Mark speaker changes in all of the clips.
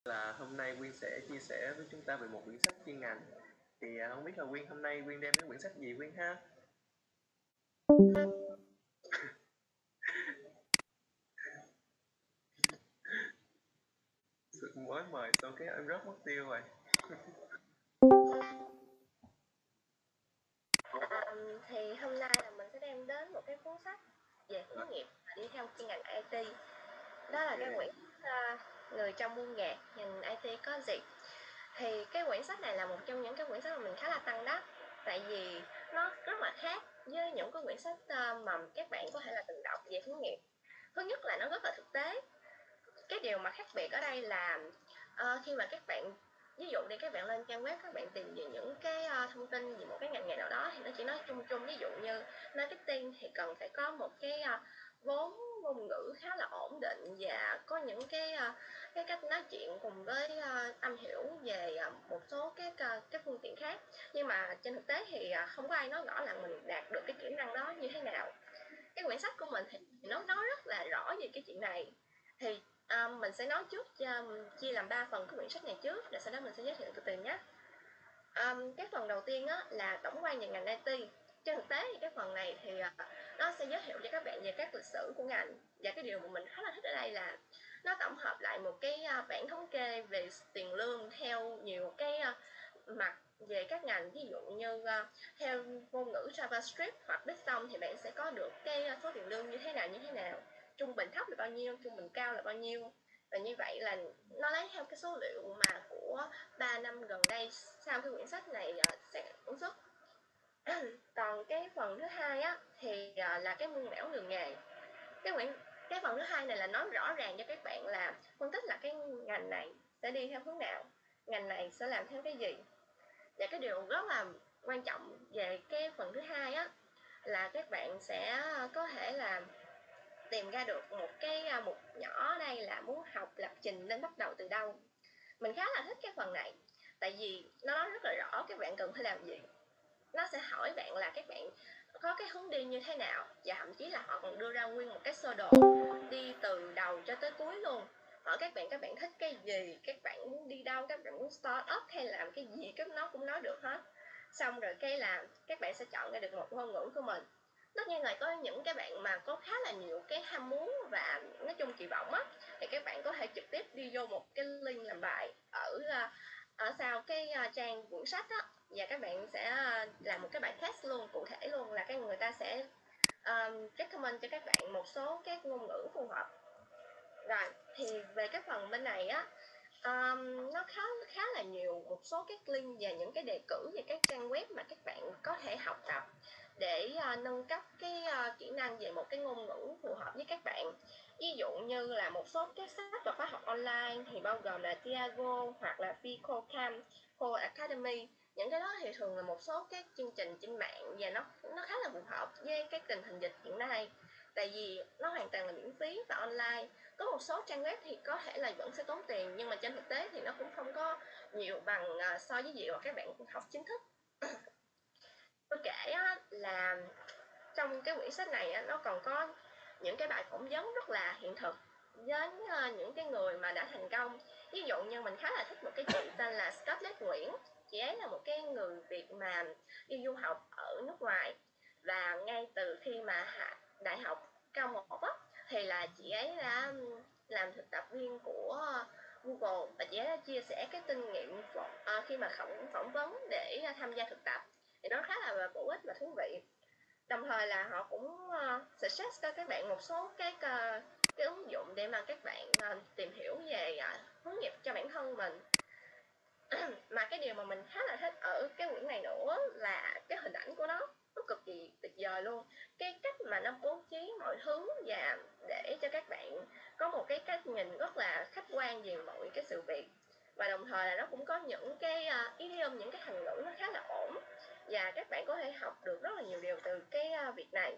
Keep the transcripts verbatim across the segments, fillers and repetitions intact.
Speaker 1: Là hôm nay Quyên sẽ chia sẻ với chúng ta về một quyển sách chuyên ngành. Thì à, không biết là Quyên hôm nay Quyên đem cái quyển sách gì Quyên ha? Sự mới mời xong cái em rớt mất tiêu rồi.
Speaker 2: Um, thì hôm nay là mình sẽ đem đến một cái cuốn sách về hướng nghiệp và đi theo chuyên ngành i tê. Đó là cái quyển uh, Người trong muôn nhạc ngành i tê có gì. Thì cái quyển sách này là một trong những cái quyển sách mà mình khá là tâm đắc, tại vì nó rất là khác với những cái quyển sách uh, mà các bạn có thể là từng đọc về hướng nghiệp. Thứ nhất là nó rất là thực tế. Cái điều mà khác biệt ở đây là uh, khi mà các bạn, ví dụ đi, các bạn lên trang web, các bạn tìm về những cái uh, thông tin về một cái ngành nghề nào đó thì nó chỉ nói chung chung. Ví dụ như marketing thì cần phải có một cái uh, vốn ngôn ngữ khá là ổn định và có những cái uh, cái cách nói chuyện cùng với uh, am hiểu về uh, một số các uh, cái phương tiện khác. Nhưng mà trên thực tế thì uh, không có ai nói rõ là mình đạt được cái kỹ năng đó như thế nào. Cái quyển sách của mình thì nó nói rất là rõ về cái chuyện này. Thì um, mình sẽ nói trước, um, chia làm ba phần cái quyển sách này trước, rồi sau đó mình sẽ giới thiệu từ từ nhé. Um, cái phần đầu tiên á, là tổng quan về ngành i tê. Trên thực tế thì cái phần này thì uh, nó sẽ giới thiệu cho các bạn về các lịch sử của ngành. Và cái điều mà mình khá là thích ở đây là nó tổng hợp lại một cái uh, bảng thống kê về tiền lương theo nhiều cái uh, mặt về các ngành. Ví dụ như uh, theo ngôn ngữ JavaScript hoặc Python thì bạn sẽ có được cái số tiền lương như thế nào như thế nào, trung bình thấp là bao nhiêu, trung bình cao là bao nhiêu. Và như vậy là nó lấy theo cái số liệu mà của ba năm gần đây sau cái quyển sách này uh, sẽ ứng xuất. Còn cái phần thứ hai á thì uh, là cái muôn mẻo đường nghề. Cái quyển cái phần thứ hai này là nói rõ ràng cho các bạn là phân tích là cái ngành này sẽ đi theo hướng nào, ngành này sẽ làm theo cái gì. Và cái điều rất là quan trọng về cái phần thứ hai á là các bạn sẽ có thể là tìm ra được một cái mục nhỏ ở đây là muốn học lập trình nên bắt đầu từ đâu. Mình khá là thích cái phần này, tại vì nó nói rất là rõ các bạn cần phải làm gì. Nó sẽ hỏi bạn là các bạn có cái hướng đi như thế nào, và thậm chí là họ còn đưa ra nguyên một cái sơ đồ đi từ đầu cho tới cuối luôn. Hỏi các bạn các bạn thích cái gì, các bạn muốn đi đâu, các bạn muốn start up hay làm cái gì, cái nó cũng nói được hết. Xong rồi cái là các bạn sẽ chọn ra được một ngôn ngữ của mình. Tất nhiên là có những cái bạn mà có khá là nhiều cái ham muốn và nói chung kỳ vọng á, thì các bạn có thể trực tiếp đi vô một cái link làm bài ở ở sau cái trang quyển sách á, và các bạn sẽ làm một cái bài test luôn, cụ thể luôn, là cái người ta sẽ um, recommend cho các bạn một số các ngôn ngữ phù hợp. Rồi thì về cái phần bên này á, um, nó khá khá là nhiều một số các link và những cái đề cử về các trang web mà các bạn có thể học tập để uh, nâng cấp cái uh, kỹ năng về một cái ngôn ngữ phù hợp với các bạn. Ví dụ như là một số các sách và khóa học online thì bao gồm là Tiago hoặc là Ficocam, Code Academy. Những cái đó thì thường là một số các chương trình trên mạng và nó nó khá là phù hợp với cái tình hình dịch hiện nay, tại vì nó hoàn toàn là miễn phí và online. Có một số trang web thì có thể là vẫn sẽ tốn tiền, nhưng mà trên thực tế thì nó cũng không có nhiều bằng uh, so với việc mà các bạn học chính thức. Tôi kể á, là trong cái quyển sách này á, nó còn có những cái bài phỏng vấn rất là hiện thực với uh, những cái người mà đã thành công. Ví dụ như mình khá là thích một cái chị tên là Scarlett Nguyễn. Chị ấy là một cái người Việt mà đi du học ở nước ngoài, và ngay từ khi mà đại học cao một á, thì là chị ấy đã làm thực tập viên của Google, và chị ấy đã chia sẻ cái kinh nghiệm uh, khi mà phỏng phỏng vấn để uh, tham gia thực tập. Thì đó khá là bổ ích và thú vị. Đồng thời là họ cũng uh, suggest cho các bạn một số các uh, cái ứng dụng để mà các bạn uh, tìm hiểu về uh, hướng nghiệp cho bản thân mình. Mà cái điều mà mình khá là thích ở cái quyển này nữa là cái hình ảnh của nó nó cực kỳ tuyệt vời luôn. Cái cách mà nó bố trí mọi thứ và để cho các bạn có một cái cách nhìn rất là khách quan về mọi cái sự việc. Và đồng thời là nó cũng có những cái uh, idiom, những cái thành ngữ nó khá là ổn, và các bạn có thể học được rất là nhiều điều từ cái uh, việc này.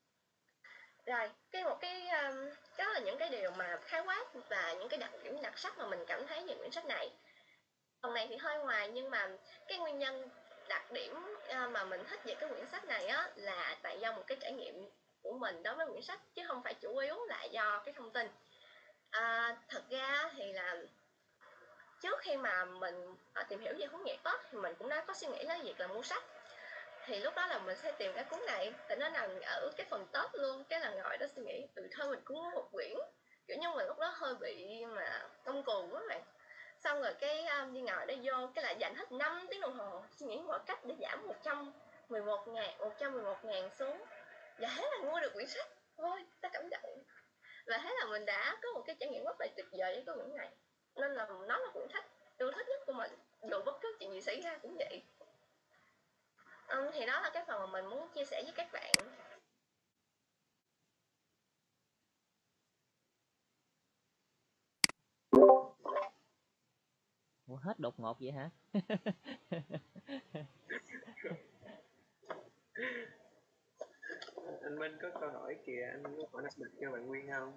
Speaker 2: Rồi, cái một cái um, đó là những cái điều mà khái quát và những cái đặc điểm đặc sắc mà mình cảm thấy về quyển sách này. Phần này thì hơi ngoài, nhưng mà cái nguyên nhân đặc điểm uh, mà mình thích về cái quyển sách này á là tại do một cái trải nghiệm của mình đối với quyển sách, chứ không phải chủ yếu là do cái thông tin. À, thật ra thì là khi mà mình tìm hiểu về hướng nghiệp á, thì mình cũng đã có suy nghĩ đến việc là mua sách. Thì lúc đó là mình sẽ tìm cái cuốn này, tại nó nằm ở cái phần top luôn, cái là ngồi đó suy nghĩ, ừ thôi mình cũng mua một quyển. Kiểu như mình lúc đó hơi bị mà ngông cuồng quá bạn. Xong rồi cái um, đi ngồi đó vô, cái lại dành hết năm tiếng đồng hồ suy nghĩ mọi cách để giảm một trăm mười một ngàn, một trăm mười một ngàn xuống. Và thế là mua được quyển sách. Thôi, ta cảm động. Và thế là mình đã có một cái trải nghiệm rất là tuyệt vời với cái quyển này. Nên là nó là quyển sách yêu thích nhất của mình, dù bất cứ chuyện gì xảy ra cũng vậy. Um, thì đó là cái phần mà mình muốn chia sẻ với các bạn.
Speaker 3: Ủa, hết đột ngột vậy hả?
Speaker 1: Anh Minh có câu hỏi kìa, anh muốn hỏi đặc biệt cho bạn Nguyên không?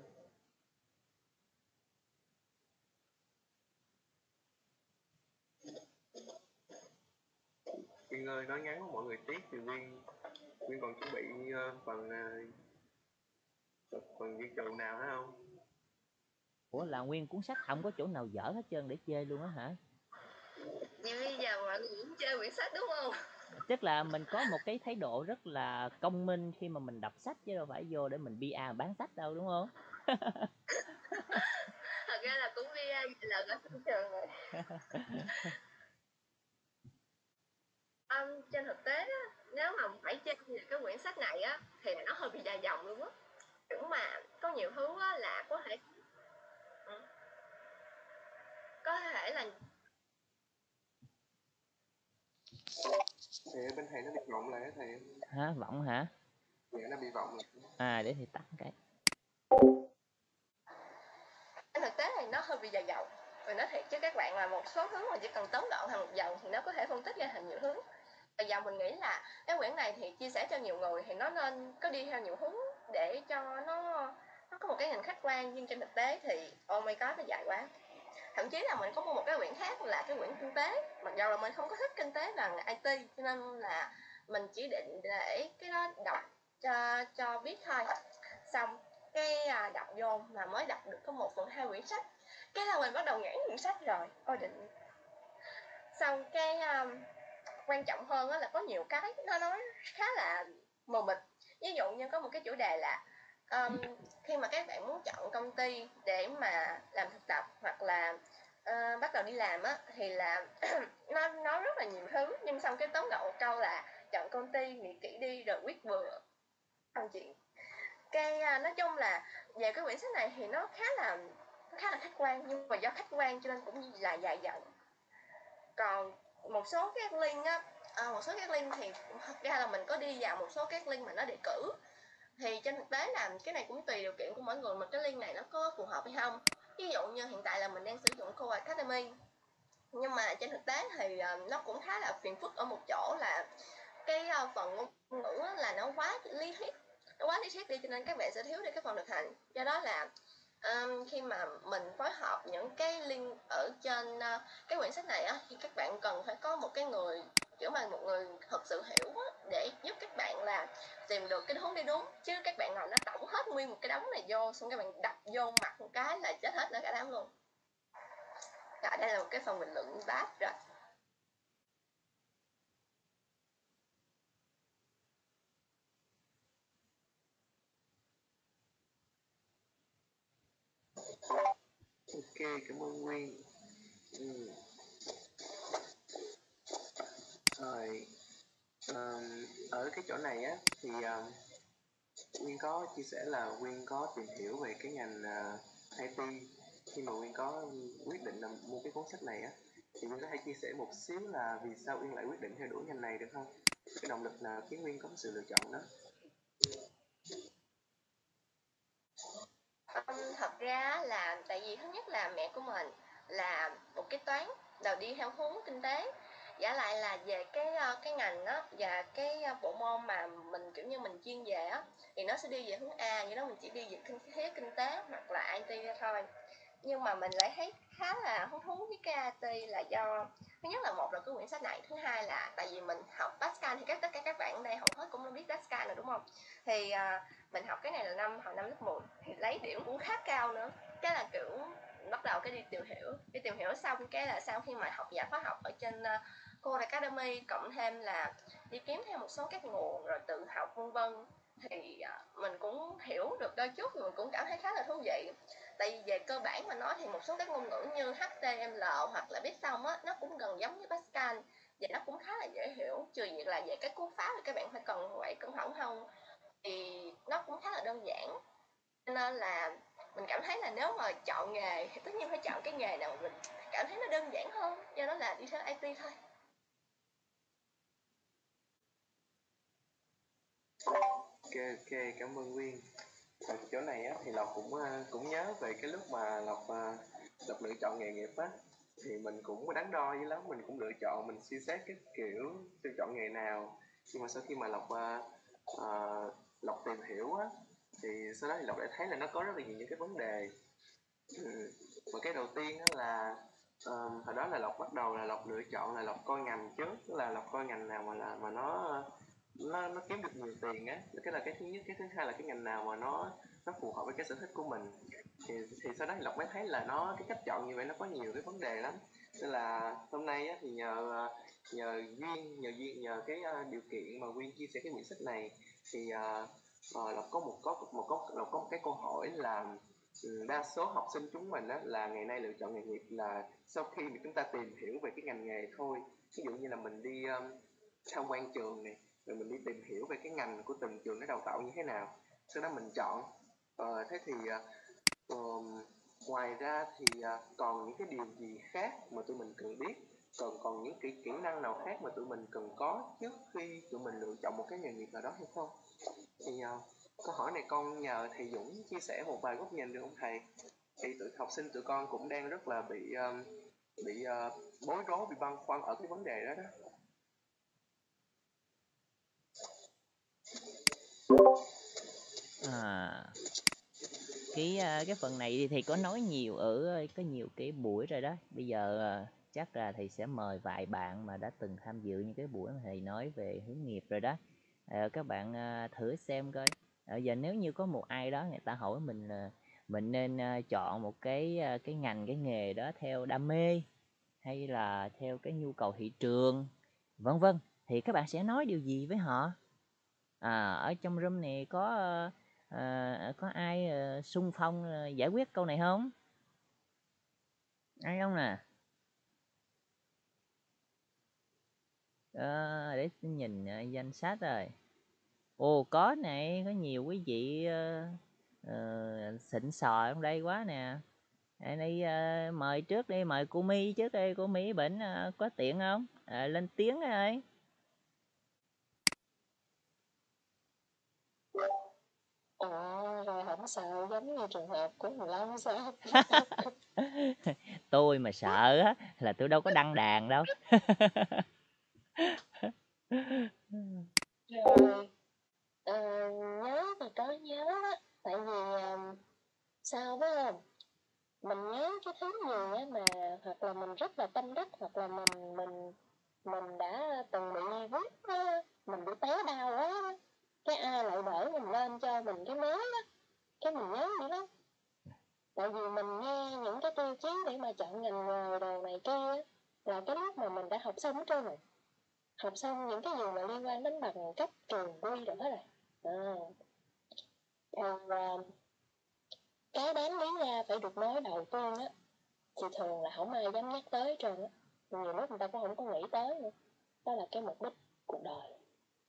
Speaker 1: Nguyên ơi, nói ngắn với mọi người tiếc thì Nguyên Nguyên còn chuẩn bị uh, phần uh, phần viên trừ nào nữa không?
Speaker 3: Ủa là nguyên cuốn sách không có chỗ nào dở hết trơn để chê luôn á hả?
Speaker 2: Vậy bây giờ mọi người cũng chơi quyển sách đúng không?
Speaker 3: Tức là mình có một cái thái độ rất là công minh khi mà mình đọc sách, chứ đâu phải vô để mình pê e bán sách đâu, đúng không?
Speaker 2: Thật ra là cũng pê e lần ở thị trường rồi. Um, trên thực tế á, nếu mà phải chê về cái quyển sách này á, thì nó hơi bị dài dòng luôn á. Kiểu mà có nhiều thứ á, là có thể ừ. có thể là
Speaker 1: Thì bên thầy nó bị vọng lại á thầy.
Speaker 3: Hả? Vọng hả?
Speaker 1: Dạ nó bị vọng lại.
Speaker 3: À, để thì tắt cái.
Speaker 2: trên thực tế thì nó hơi bị dài dòng. Mình nói thiệt chứ các bạn là một số thứ mà chỉ cần tóm gọn thành một dòng thì nó có thể phân tích ra thành nhiều hướng. Bây giờ mình nghĩ là cái quyển này thì chia sẻ cho nhiều người thì nó nên có đi theo nhiều hướng để cho nó nó có một cái nhìn khách quan, nhưng trên thực tế thì oh my god nó dài quá. Thậm chí là mình có mua một cái quyển khác là cái quyển kinh tế, mặc dù là mình không có thích kinh tế bằng i tê, cho nên là mình chỉ định để cái đó đọc cho cho biết thôi. Xong cái à, đọc vô mà mới đọc được có một phần hai quyển sách, cái là mình bắt đầu ngãn quyển sách rồi. Ôi định. Xong cái um, quan trọng hơn là có nhiều cái nó nói khá là mờ mịt. Ví dụ như có một cái chủ đề là um, khi mà các bạn muốn chọn công ty để mà làm thực tập hoặc là uh, bắt đầu đi làm á, thì là nó nói rất là nhiều thứ, nhưng xong cái tóm gọn một câu là chọn công ty, nghĩ kỹ đi rồi quyết vừa thành chuyện. Cái uh, nói chung là về cái quyển sách này thì nó khá là nó khá là khách quan, nhưng mà do khách quan cho nên cũng là dài dòng. Còn một số các link á, à, một số các link thì thật ra là mình có đi vào một số các link mà nó đề cử, thì trên thực tế là cái này cũng tùy điều kiện của mỗi người mà cái link này nó có phù hợp hay không. Ví dụ như hiện tại là mình đang sử dụng Core Academy, nhưng mà trên thực tế thì uh, nó cũng khá là phiền phức ở một chỗ là cái uh, phần ngôn ngữ là nó quá lý thuyết, nó quá lý thuyết đi, cho nên các bạn sẽ thiếu đi cái phần thực hành. Do đó là um, khi mà mình phối hợp những cái link ở trên uh, cái quyển sách này á, thì các bạn cần phải có một cái người kiểu mà một người thật sự hiểu á, để giúp các bạn là tìm được cái hướng đi đúng, chứ các bạn ngồi nó tổng hết nguyên một cái đống này vô, xong các bạn đập vô mặt một cái là chết hết nó cả đám luôn. Rồi đây là một cái phần bình luận bát rồi.
Speaker 1: Ok, cảm ơn Nguyên. Ừ. Rồi um, ở cái chỗ này á thì um, Nguyên có chia sẻ là Nguyên có tìm hiểu về cái ngành uh, i tê. Khi mà Nguyên có quyết định là mua cái cuốn sách này á, thì Nguyên có thể chia sẻ một xíu là vì sao Nguyên lại quyết định theo đuổi ngành này được không? Cái động lực nào khiến Nguyên có sự lựa chọn đó?
Speaker 2: Um, thật ra là tại vì thứ nhất là mẹ của mình là một kế toán, đầu đi theo hướng kinh tế, giả lại là về cái cái ngành đó và cái bộ môn mà mình kiểu như mình chuyên về á, thì nó sẽ đi về hướng A, như đó mình chỉ đi về kinh tế kinh tế hoặc là i tê thôi. Nhưng mà mình lại thấy khá là hứng thú với cái i tê là do thứ nhất là một là cái quyển sách này, thứ hai là tại vì mình học Pascal, thì các tất cả các bạn ở đây hầu hết cũng đã biết Pascal rồi đúng không? Thì uh, mình học cái này là năm hồi năm lớp mười thì lấy điểm cũng khá cao nữa, cái là kiểu bắt đầu cái đi tìm hiểu đi tìm hiểu xong cái là sau khi mà học giả khóa học ở trên uh, Code Academy, cộng thêm là đi kiếm thêm một số các nguồn rồi tự học vân vân, thì uh, mình cũng hiểu được đôi chút, mình cũng cảm thấy khá là thú vị. Tại vì về cơ bản mà nói thì một số các ngôn ngữ như H T M L hoặc là Python á, nó cũng gần giống như Pascal và nó cũng khá là dễ hiểu, trừ việc là về cái cú pháp thì các bạn phải cần phải cẩn thận hơn, thì nó cũng khá là đơn giản. Cho nên là mình cảm thấy là nếu mà chọn nghề thì tất nhiên phải chọn cái nghề nào mà mình cảm thấy nó đơn giản hơn, do đó là đi theo I T thôi.
Speaker 1: Ok, ok, cảm ơn Nguyên. Ở chỗ này á, thì Lộc cũng cũng nhớ về cái lúc mà Lộc Lộc lựa chọn nghề nghiệp á, thì mình cũng đắn đo dữ lắm, mình cũng lựa chọn, mình suy xét cái kiểu tôi chọn nghề nào. Nhưng mà sau khi mà Lộc uh, Lộc tìm hiểu á, thì sau đó thì Lộc lại thấy là nó có rất là nhiều những cái vấn đề. Ừ. Và cái đầu tiên á là uh, hồi đó là Lộc bắt đầu là Lộc lựa chọn là Lộc coi ngành trước, tức là Lộc coi ngành nào mà là mà nó nó nó kiếm được nhiều tiền á, cái là cái thứ nhất. Cái thứ hai là cái ngành nào mà nó nó phù hợp với cái sở thích của mình. Thì thì sau đó thì Lộc mới thấy là nó cái cách chọn như vậy nó có nhiều cái vấn đề lắm. Nên là hôm nay á, thì nhờ nhờ duyên nhờ duyên nhờ cái uh, điều kiện mà Nguyên chia sẻ cái quyển sách này, thì uh, uh, Lộc có một có một có Lộc có một cái câu hỏi là đa số học sinh chúng mình á, là ngày nay lựa chọn nghề nghiệp là sau khi mà chúng ta tìm hiểu về cái ngành nghề thôi. Ví dụ như là mình đi um, tham quan trường này, rồi mình đi tìm hiểu về cái ngành của từng trường nó đào tạo như thế nào, sau đó mình chọn. Ờ, thế thì uh, ngoài ra thì uh, còn những cái điều gì khác mà tụi mình cần biết, còn còn những cái kỹ năng nào khác mà tụi mình cần có trước khi tụi mình lựa chọn một cái nghề nghiệp nào đó hay không? Thì uh, câu hỏi này con nhờ thầy Dũng chia sẻ một vài góc nhìn được không thầy? Thì tụi học sinh tụi con cũng đang rất là bị um, bị uh, bối rối, bị băn khoăn ở cái vấn đề đó đó.
Speaker 3: À, cái cái phần này thì thầy có nói nhiều ở có nhiều cái buổi rồi đó. Bây giờ chắc là thầy sẽ mời vài bạn mà đã từng tham dự những cái buổi mà thầy nói về hướng nghiệp rồi đó. À, các bạn thử xem coi. À, giờ nếu như có một ai đó người ta hỏi mình là mình nên chọn một cái cái ngành, cái nghề đó theo đam mê hay là theo cái nhu cầu thị trường, vân vân, thì các bạn sẽ nói điều gì với họ? À, ở trong room này có à, có ai uh, xung phong uh, giải quyết câu này không? Ai không nè? À, để nhìn uh, danh sách rồi. Ồ, có này, có nhiều quý vị uh, uh, xịn sò trong đây quá nè. Đây, đây uh, mời trước đi, mời cô My trước đi, cô My bệnh uh, có tiện không? À, lên tiếng ơi.
Speaker 4: Ờ, rồi không sợ giống như trường hợp của mười lăm sao?
Speaker 3: Tôi mà sợ á là tôi đâu có đăng đàn đâu.
Speaker 4: Rồi, ờ, nhớ thì có nhớ đó, tại vì uh, sao biết không? Mình nhớ cái thứ gì á mà hoặc là mình rất là tâm đắc, hoặc là mình mình mình đã từng bị vấp á, mình bị té đau quá, cái ai lại đỡ mình lên cho mình cái mới á, cái mình nhớ vậy đó. Tại vì mình nghe những cái tiêu chí để mà chọn ngành nghề đồ này kia là cái lúc mà mình đã học xong hết trơn rồi, học xong những cái gì mà liên quan đến bằng cấp trường quy rồi hết rồi. À. Còn cái đáng lý ra phải được nói đầu tiên á thì thường là không ai dám nhắc tới hết trơn á, nhiều lúc người ta cũng không có nghĩ tới nữa. Đó là cái mục đích cuộc đời.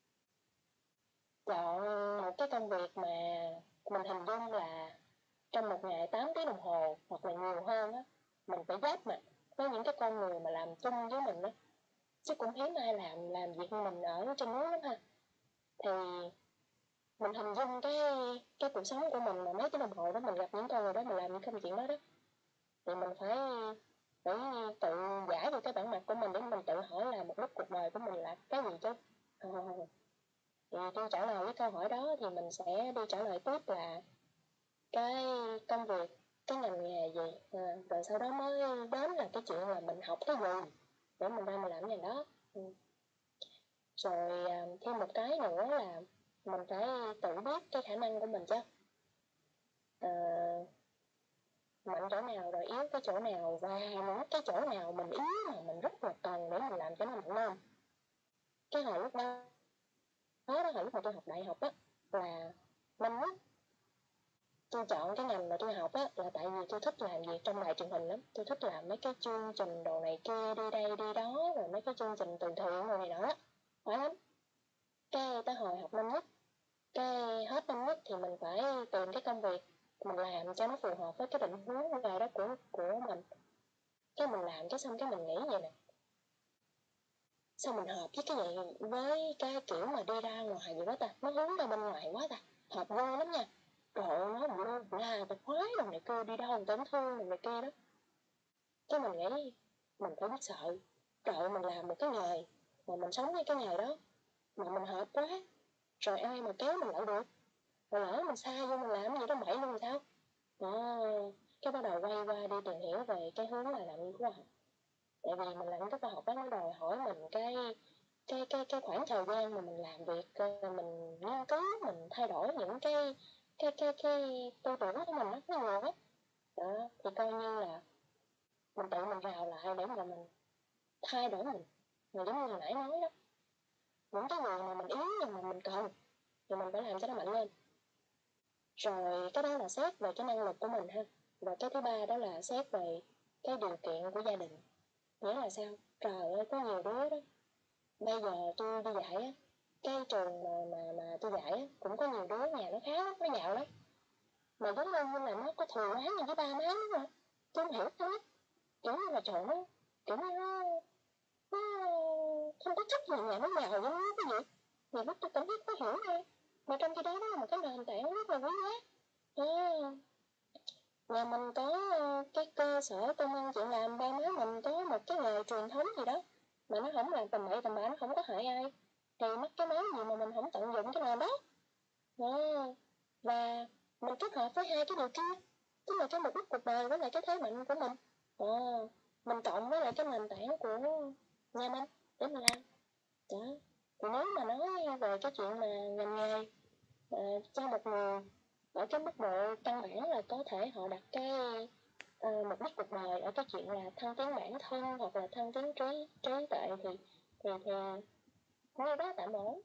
Speaker 4: Chọn một cái công việc mà mình hình dung là trong một ngày tám tiếng đồng hồ hoặc là nhiều hơn á, mình phải giáp mặt với những cái con người mà làm chung với mình á, chứ cũng hiếm ai làm làm việc như mình ở trên núi lắm ha. Thì mình hình dung cái cái cuộc sống của mình mà mấy tiếng đồng hồ đó mình gặp những con người đó, mình làm những công chuyện đó đó, thì mình phải phải tự giải được cái bản mặt của mình để mình tự hỏi là mục đích cuộc đời của mình là cái gì chứ. À, thì đi trả lời cái câu hỏi đó thì mình sẽ đi trả lời tiếp là cái công việc, cái ngành nghề gì, à, rồi sau đó mới đến là cái chuyện là mình học cái gì để mình ra mình làm cái ngành đó. Ừ. Rồi à, thêm một cái nữa là mình phải tự biết cái khả năng của mình chứ. À, mạnh chỗ nào rồi yếu cái chỗ nào, và những cái chỗ nào mình yếu mà mình rất là cần để mình làm cho nó mạnh lên. Cái hồi lúc đó đó là hồi lúc mà tôi học đại học á, là năm nhất tôi chọn cái ngành mà tôi học á là tại vì tôi thích làm việc trong đài truyền hình lắm. Tôi thích làm mấy cái chương trình đồ này kia, đi đây đi đó, rồi mấy cái chương trình từ thiện rồi này đó, phải lắm. Cái tới hồi học năm nhất, cái hết năm nhất thì mình phải tìm cái công việc mình làm cho nó phù hợp với cái định hướng của đó của của mình. Cái mình làm cái xong cái mình nghĩ vậy nè, sao mình hợp với cái vậy, với cái kiểu mà đi ra ngoài vậy đó ta, nó hướng ra bên ngoài quá ta, hợp vô lắm nha. Trời ơi, nó bự la ta khoái đồng này kia, đi đâu người ta cũng thương đồng này kia đó. Cái mình nghĩ mình phải biết sợ. Trời ơi, mình làm một cái nghề mà mình sống với cái nghề đó mà mình hợp quá, rồi ai mà kéo mình lại được, rồi lỡ mình sai vô mình làm gì đó bậy luôn sao đó. Cái bắt đầu quay qua đi tìm hiểu về cái hướng là làm nghiên cứu khoa học. Tại vì mình làm cái khoa học đó nó đòi hỏi mình cái cái cái cái khoảng thời gian mà mình làm việc, mình nghiên cứu, mình thay đổi những cái cái cái cái tư tưởng của mình nó nó nhiều hết đó. Thì coi như là mình tự mình rào lại để mà mình thay đổi mình, mà giống như hồi nãy nói đó, những cái người mà mình yếu nhưng mà mình cần thì mình phải làm cho nó mạnh lên. Rồi cái đó là xét về cái năng lực của mình ha. Và cái thứ ba đó là xét về cái điều kiện của gia đình. Nghĩa là sao? Trời ơi, có nhiều đứa đó, bây giờ tôi đi dạy á, cái trường mà mà mà tôi dạy á, cũng có nhiều đứa nhà nó khá lắm, nó giàu lắm, mà giống như là nó có thù oán như với ba má nó rồi. Tôi không hiểu hết, kiểu như là trời nó kiểu như nó nó không có chấp nhận nhà nó giàu với nó cái gì. Nhiều lúc tôi cảm thấy khó hiểu thôi, mà trong khi đó đó là một cái nền tảng rất là quý giá. À, nhà mình có cái cơ sở công ăn chuyện làm, ba má mình có một cái nghề truyền thống gì đó mà nó không làm tầm bậy tầm bạ, nó không có hại ai, thì mắc cái máu gì mà mình không tận dụng cái nền đó. À, và mình kết hợp với hai cái điều kia, tức là cái mục đích cuộc đời với lại cái thế mạnh của mình. À, mình cộng với lại cái nền tảng của nhà mình để mình làm đó. Thì nếu mà nói về cái chuyện mà ngành nghề à, cho một người ở cái mức độ căn bản là có thể họ đặt cái uh, mục đích cuộc đời ở cái chuyện là thăng tiến bản thân hoặc là thăng tiến trí trí tuệ thì thì thì như đó tạm ổn.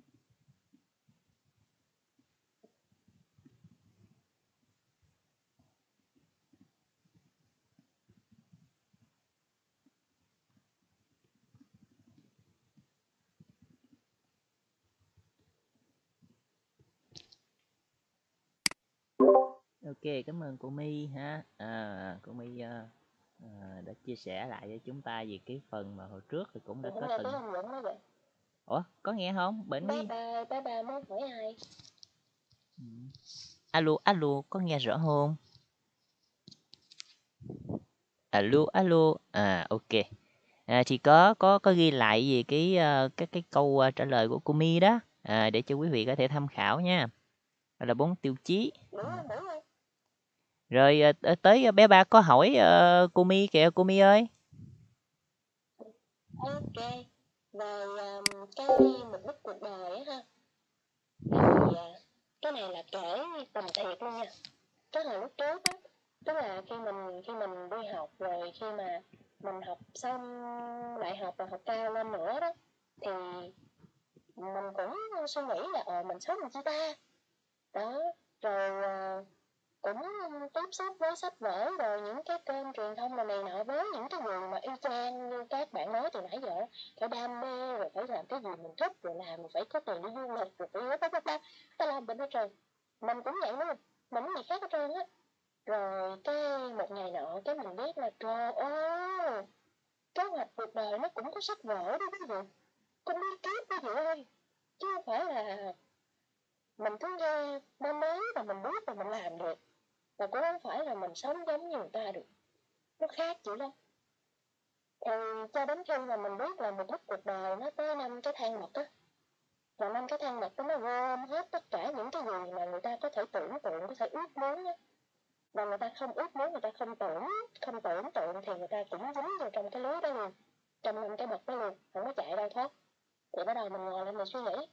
Speaker 3: Ok, cảm ơn cô My ha. À, cô My uh, uh, đã chia sẻ lại với chúng ta về cái phần mà hồi trước thì cũng đã
Speaker 4: Thì
Speaker 3: có
Speaker 4: nghe
Speaker 3: từng.
Speaker 4: cái ông vậy.
Speaker 3: Ủa, có nghe không? Bệnh
Speaker 4: Bye
Speaker 3: My.
Speaker 4: bye, bye bye muốn hỏi ai?
Speaker 3: Ừ. Alo, alo, có nghe rõ không? Alo, alo. À, ok. À, thì có có có ghi lại về cái uh, cái cái câu uh, trả lời của cô My đó, à, để cho quý vị có thể tham khảo nha. Đó là bốn tiêu chí.
Speaker 4: Đúng không, đúng không?
Speaker 3: Rồi uh, tới uh, bé ba có hỏi uh, cô My kìa, cô My ơi.
Speaker 4: Ok, rồi um, cái mục đích cuộc đời á ha, thì uh, cái này là kể tầm thiệt luôn nha. Cái hồi lúc trước á, tức là khi mình khi mình đi học rồi khi mà mình học xong đại học và học cao lên nữa đó, thì mình cũng suy nghĩ là ờ mình sống làm chi ta đó. Rồi uh, cũng tiếp xúc với sách vở rồi những cái kênh truyền thông này, này nọ với những cái người mà y chang như các bạn nói từ nãy giờ, phải đam mê rồi phải làm cái gì mình thích, rồi làm mình phải có tiền đi du lịch, rồi phải ta ta ta ta làm bệnh hết trơn. Mình cũng vậy luôn, mình cũng gì khác hết trơn á. Rồi cái một ngày nọ cái mình biết là trời ơi, kế hoạch cuộc đời nó cũng có sách vở đó quý vị, con đi kiếp quý vị ơi, chứ không phải là mình cứ nghe nó nói và mình biết và mình làm được, và cũng không phải là mình sống giống như người ta được, nó khác dữ lắm. Thì cho đến khi mà mình biết là mục đích cuộc đời nó tới năm cái thang bậc á, và năm cái thang bậc đó nó gom hết tất cả những cái gì mà người ta có thể tưởng tượng, có thể ước muốn á, và người ta không ước muốn, người ta không tưởng không tưởng tượng thì người ta cũng dính vào trong cái lưới đó luôn, trong năm cái bậc đó luôn, không có chạy đâu thoát. Thì bắt đầu mình ngồi lên mình suy nghĩ,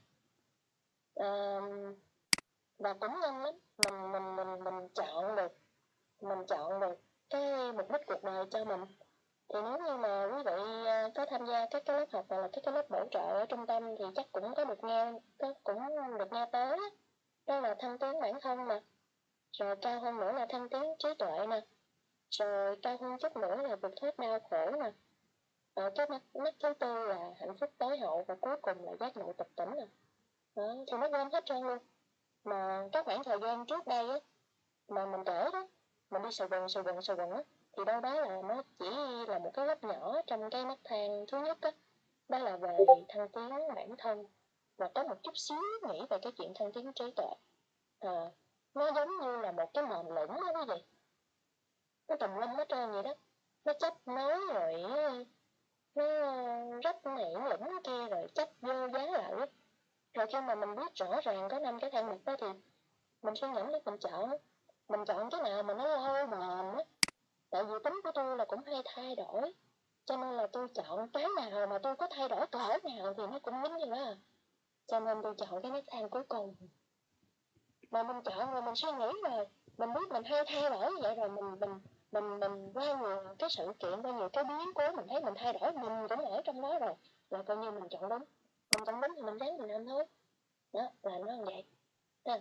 Speaker 4: à, và cũng nhanh lắm mình mình mình mình chọn được mình chọn được cái mục đích cuộc đời cho mình. Thì nếu như mà quý vị à, có tham gia các cái lớp học hoặc là các cái lớp bổ trợ ở trung tâm thì chắc cũng có được nghe, có cũng được nghe tới đó. Đó là thăng tiến bản thân nè, rồi cao hơn nữa là thăng tiến trí tuệ nè, rồi cao hơn chút nữa là vượt thoát đau khổ nè. Ở cái mắt, mắt thứ tư là hạnh phúc tối hậu và cuối cùng là giác ngộ tột tỉnh nè. Đó, thì nó gom hết trơn luôn. Mà các khoảng thời gian trước đây á, mà mình kể đó, mình đi sờ quần sờ quần sờ quần á, thì đâu đó là nó chỉ là một cái lớp nhỏ trong cái nấc thang thứ nhất á, đó là về thăng tiến bản thân và có một chút xíu nghĩ về cái chuyện thăng tiến trí tuệ. À, nó giống như là một cái mầm lũng đó quý vị, nó tùm lum hết trơn vậy đó, nó chấp nối rồi nó rách này nó lũng kia rồi chấp vô dán lại. Rồi khi mà mình biết rõ ràng có năm cái thang mục đó thì mình suy ngẫm để mình chọn, mình chọn cái nào mà nó lâu bền á. Tại vì tính của tôi là cũng hay thay đổi, cho nên là tôi chọn cái nào mà tôi có thay đổi cỡ nào thì nó cũng dính như đó. Cho nên tôi chọn cái nấc thang cuối cùng. Mà mình chọn rồi mình suy nghĩ rồi, mình biết mình hay thay đổi như vậy rồi, mình mình mình mình qua nhiều cái sự kiện, qua nhiều cái biến cố mình thấy mình thay đổi, mình cũng ở trong đó rồi, là coi như mình chọn đúng. Mình chọn đúng thì mình ráng mình làm thôi. Đó, là nó như vậy. Ha.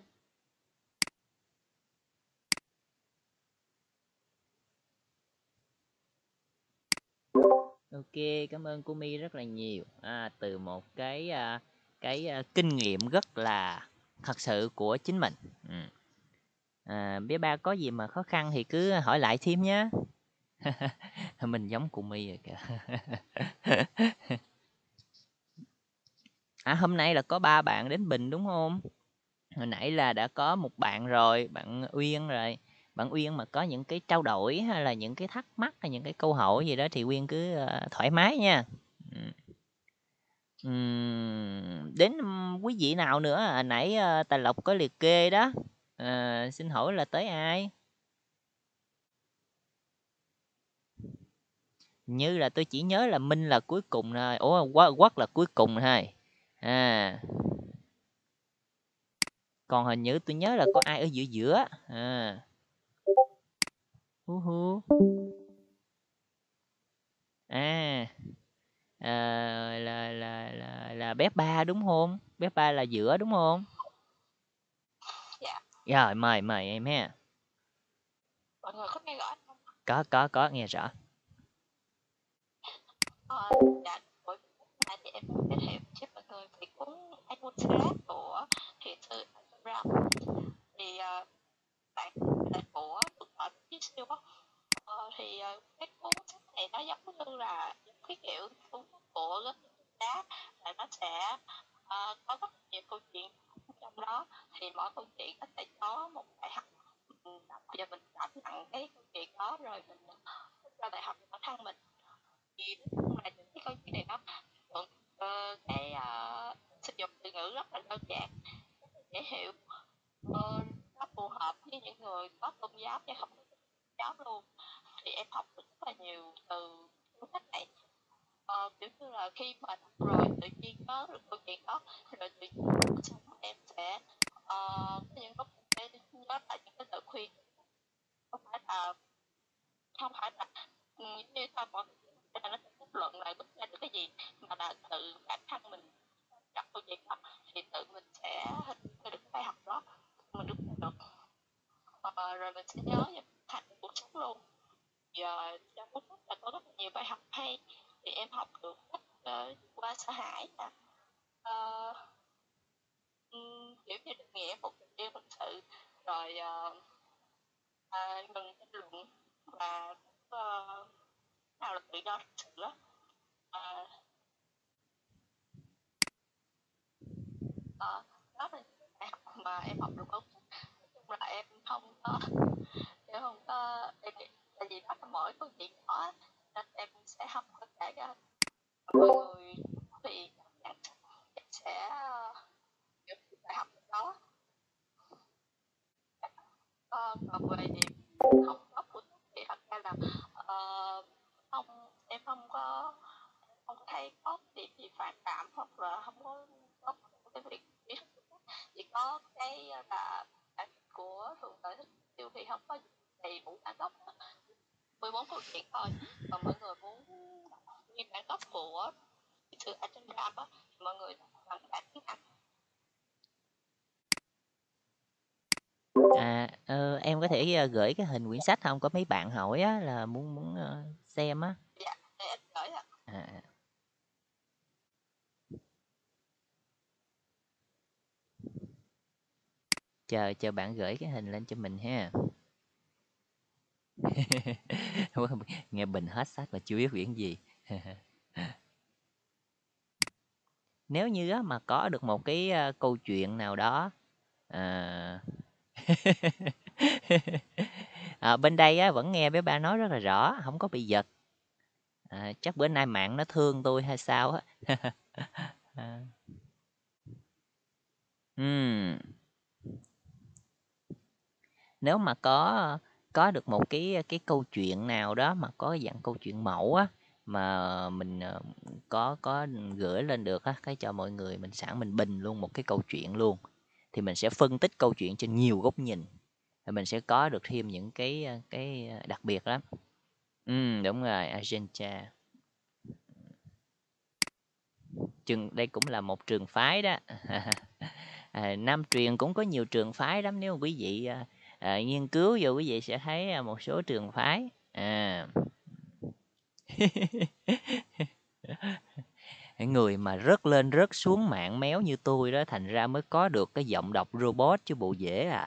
Speaker 3: Ok, cảm ơn cô My rất là nhiều. À, từ một cái à, cái à, kinh nghiệm rất là thật sự của chính mình. Ừ. À, bé ba có gì mà khó khăn thì cứ hỏi lại thêm nhé. Mình giống cô My rồi kìa. À, hôm nay là có ba bạn đến Bình đúng không? Hồi nãy là đã có một bạn rồi, bạn Uyên rồi. Bạn Uyên mà có những cái trao đổi hay là những cái thắc mắc hay những cái câu hỏi gì đó thì Uyên cứ uh, thoải mái nha. Uhm, đến quý vị nào nữa à? Nãy uh, Tài Lộc có liệt kê đó. À, xin hỏi là tới ai? Như là tôi chỉ nhớ là Minh là cuối cùng thôi. Ủa, Quốc là cuối cùng thôi. À. Còn hình như tôi nhớ là có ai ở giữa giữa. À. Hu hu. À. À, là là là là bé ba đúng không? Bé ba là giữa đúng không?
Speaker 5: Dạ.
Speaker 3: Rồi mời mời em ha.
Speaker 5: Mọi người có nghe rõ không?
Speaker 3: Có có có nghe rõ.
Speaker 5: Ờ, dạ, buổi này thì em muốn giới thiệu cho mọi người về cuốn Almontserrat của thiền sư Brown. Thì uh, bạn là của thuộc ở phía siêu á. Ờ, thì uh, cái cuốn sách này nó giống như là cái kiểu cuốn của gốc đá, là nó sẽ uh, có rất nhiều câu chuyện trong đó, thì mỗi câu chuyện nó sẽ có một bài học. Mình đọc và mình cảm nhận cái câu chuyện đó rồi mình ra bài học cho bản thân mình. Thì nói chung là những cái câu chuyện này nó uh, cái uh, sử dụng từ ngữ rất là đơn giản, rất là dễ hiểu, uh, nó phù hợp với những người có tôn giáo và không có tôn giáo luôn. Thì em học được rất là nhiều từ cuốn sách này. Uh, kiểu như là khi mà đọc rồi tự nhiên có được câu chuyện đó, rồi tự nhiên xong em sẽ uh, có những lúc em sẽ nhớ lại những cái lời khuyên, không phải là không phải là như sao mọi người nó kết luận là rút ra được cái gì, mà là tự bản thân mình gặp câu chuyện đó thì tự mình sẽ hình ra được cái bài học đó, mình rút ra được, ờ, rồi mình sẽ nhớ và thành cuộc sống luôn. Thì uh, trong cuốn sách là có rất nhiều bài học hay, thì em học được cách uh, qua sợ hãi nè, uh, um, kiểu như định nghĩa một tình yêu thực sự, rồi uh, uh, ngừng tranh luận và uh, nào là tự do thực sự đó. À, à, đó là những bài học mà em học được. Nói chung là em không có em không có em nghĩ tại vì đó là mỗi câu chuyện đó nên em sẽ không có kể cho mọi người, vì em sẽ hiểu bài học đó. À, còn về điểm không tốt của tôi thì thật ra là uh, không em không có không thấy có điểm gì phản cảm hoặc là không có có cái việc ý thức, chỉ có cái là bản của thường tới tiêu thì không có thì buổi bản gốc mười bốn câu chuyện thôi, còn mọi người muốn nguyên bản gốc của sự ở trên rap á, mọi người bằng bản tiếng Anh.
Speaker 3: À, ờ, em có thể uh, gửi cái hình quyển sách không? Có mấy bạn hỏi á là muốn muốn uh, xem á.
Speaker 5: Dạ, để em gửi ạ.
Speaker 3: À. Chờ chờ bạn gửi cái hình lên cho mình ha. Nghe Bình hết sách mà chưa biết quyển gì. Nếu như á, mà có được một cái uh, câu chuyện nào đó à... à, bên đây á, vẫn nghe bé ba nói rất là rõ, không có bị giật. À, chắc bữa nay mạng nó thương tôi hay sao á. à. uhm. Nếu mà có có được một cái cái câu chuyện nào đó mà có dạng câu chuyện mẫu á, mà mình có có gửi lên được á, cái cho mọi người mình sẵn mình bình luôn một cái câu chuyện luôn, thì mình sẽ phân tích câu chuyện trên nhiều góc nhìn, thì mình sẽ có được thêm những cái cái đặc biệt lắm. Ừ, đúng rồi, Argentina. Trường đây cũng là một trường phái đó. à, Nam truyền cũng có nhiều trường phái lắm, nếu quý vị à, à, nghiên cứu vô quý vị sẽ thấy một số trường phái. À. Người mà rớt lên rớt xuống mạng méo như tôi đó, thành ra mới có được cái giọng đọc robot chứ bộ dễ à.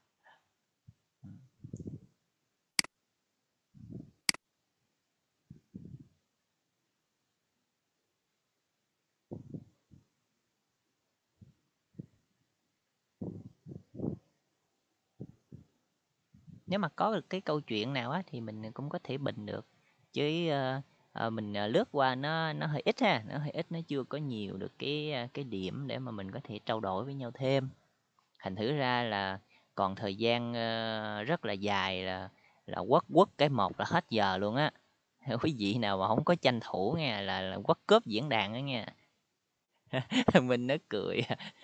Speaker 3: Nếu mà có được cái câu chuyện nào á thì mình cũng có thể bình được, chứ uh, uh, mình lướt qua nó nó hơi ít ha, nó hơi ít, nó chưa có nhiều được cái cái điểm để mà mình có thể trao đổi với nhau thêm. Thành thử ra là còn thời gian uh, rất là dài, là là quất quất cái một là hết giờ luôn á. Quý vị nào mà không có tranh thủ nghe là, là quất cướp diễn đàn đó nha. Mình nó cười.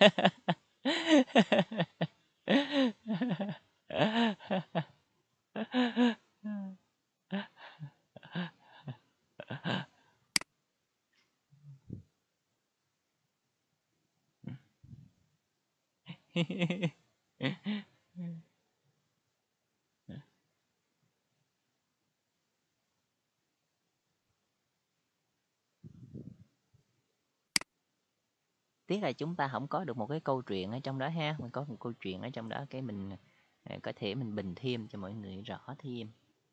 Speaker 3: Tiếc là chúng ta không có được một cái câu chuyện ở trong đó ha, mình có một câu chuyện ở trong đó, cái mình có thể mình bình thêm cho mọi người rõ thêm.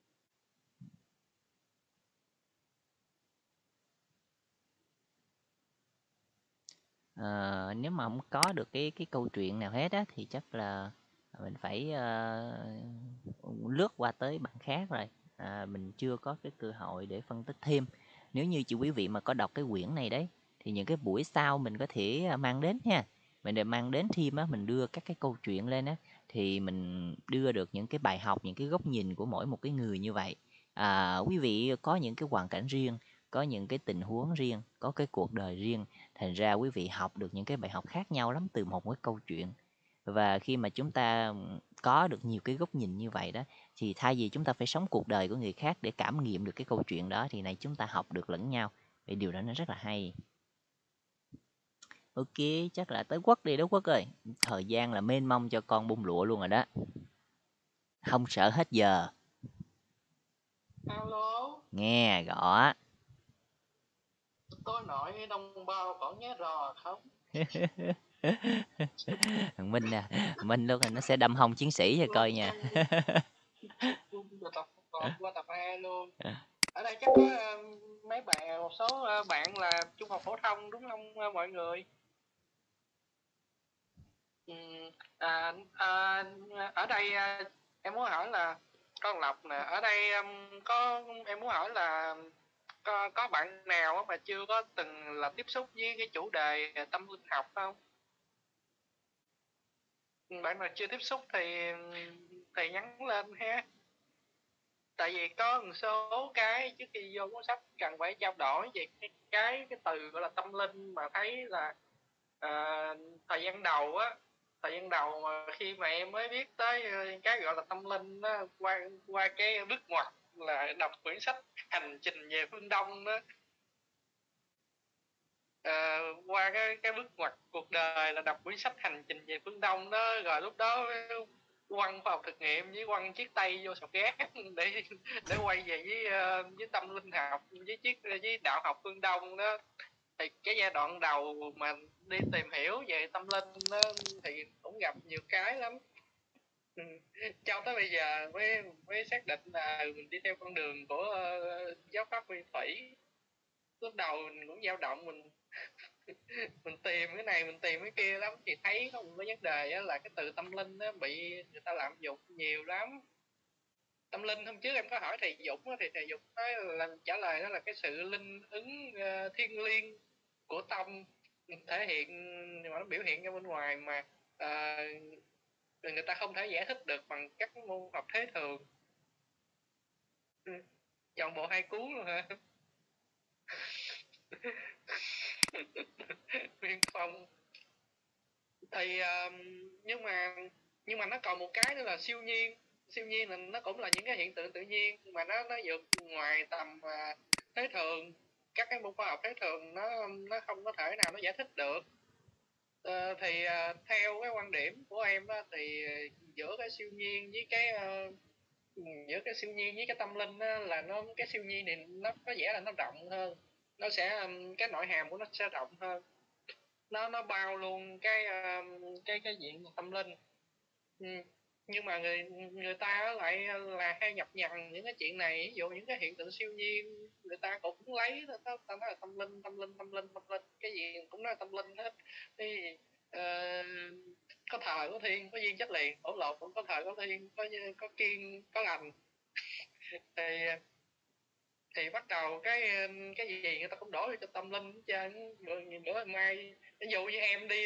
Speaker 3: À, nếu mà không có được cái cái câu chuyện nào hết á thì chắc là mình phải uh, lướt qua tới bạn khác rồi. À, mình chưa có cái cơ hội để phân tích thêm. Nếu như chị quý vị mà có đọc cái quyển này đấy, thì những cái buổi sau mình có thể mang đến nha. Mình để mang đến thêm á, mình đưa các cái câu chuyện lên á, thì mình đưa được những cái bài học, những cái góc nhìn của mỗi một cái người như vậy. À, quý vị có những cái hoàn cảnh riêng, có những cái tình huống riêng, có cái cuộc đời riêng, thành ra quý vị học được những cái bài học khác nhau lắm từ một cái câu chuyện. Và khi mà chúng ta có được nhiều cái góc nhìn như vậy đó, thì thay vì chúng ta phải sống cuộc đời của người khác để cảm nghiệm được cái câu chuyện đó, thì này chúng ta học được lẫn nhau. Vậy điều đó nó rất là hay. Ok, chắc là tới Quốc đi đó Quốc ơi. Thời gian là mênh mông cho con bung lụa luôn rồi đó. Không sợ hết giờ.
Speaker 1: Alo.
Speaker 3: Nghe rõ.
Speaker 1: Tôi nội đồng bào có nhớ rõ không?
Speaker 3: Thằng Minh nè, Minh lúc này nó sẽ đâm hông chiến sĩ cho coi nha.
Speaker 1: Tập qua tập hai luôn. Ở đây chắc có uh, mấy bạn, một số uh, bạn là trung học phổ thông đúng không uh, mọi người? Ừ, à, à, ở đây uh, em muốn hỏi là con Lộc nè, ở đây um, có em muốn hỏi là có, có bạn nào mà chưa có từng là tiếp xúc với cái chủ đề tâm linh học không? Bạn nào chưa tiếp xúc thì thì nhắn lên ha. Tại vì có một số cái trước khi vô cuốn sách cần phải trao đổi về cái cái cái từ gọi là tâm linh, mà thấy là uh, thời gian đầu á
Speaker 6: thời gian đầu mà khi mà em mới biết tới cái gọi là tâm linh đó, qua qua cái bước ngoặt là đọc quyển sách Hành Trình Về Phương Đông đó. À, qua cái cái bước ngoặt cuộc đời là đọc quyển sách Hành Trình Về Phương Đông đó, rồi lúc đó quăng khoa học thực nghiệm với quăng chiếc tay vô sọt gác để để quay về với với tâm linh học, với chiếc với đạo học phương Đông đó. Thì cái giai đoạn đầu mà đi tìm hiểu về tâm linh đó, thì cũng gặp nhiều cái lắm. Ừ. Cho tới bây giờ mới mới xác định là mình đi theo con đường của uh, giáo pháp nguyên thủy. Lúc đầu mình cũng dao động, mình mình tìm cái này mình tìm cái kia lắm, thì thấy có một cái vấn đề đó là cái từ tâm linh đó bị người ta lạm dụng nhiều lắm. Tâm linh hôm trước em có hỏi thầy Dũng đó, thì thầy Dũng nói là trả lời đó là cái sự linh ứng uh, thiêng liêng của tâm, thể hiện mà nó biểu hiện ra bên ngoài mà uh, người ta không thể giải thích được bằng các môn học thế thường. Ừ. Chọn bộ hai cuốn luôn hả? Nguyên Phong thì uh, nhưng mà nhưng mà nó còn một cái nữa là siêu nhiên. Siêu nhiên là nó cũng là những cái hiện tượng tự nhiên mà nó nó vượt ngoài tầm uh, thế thường. Các cái môn khoa học thế thường nó nó không có thể nào nó giải thích được. Uh, thì uh, theo cái quan điểm của em đó, thì giữa cái siêu nhiên với cái uh, giữa cái siêu nhiên với cái tâm linh đó, là nó cái siêu nhiên thì nó có vẻ là nó rộng hơn, nó sẽ um, cái nội hàm của nó sẽ rộng hơn, nó nó bao luôn cái um, cái cái diện tâm linh. Ừ. Nhưng mà người người ta lại là hay nhập nhằng những cái chuyện này, ví dụ những cái hiện tượng siêu nhiên người ta cũng lấy nó ta nói là tâm linh tâm linh tâm linh tâm linh cái gì cũng nói tâm linh hết. Thì uh, có thời có thiên, có duyên chất liền, ổn lột cũng có thời có thiên, có có kiên có lành. thì thì bắt đầu cái cái gì người ta cũng đổ cho tâm linh hết trơn. Bữa, bữa mai ví dụ như em đi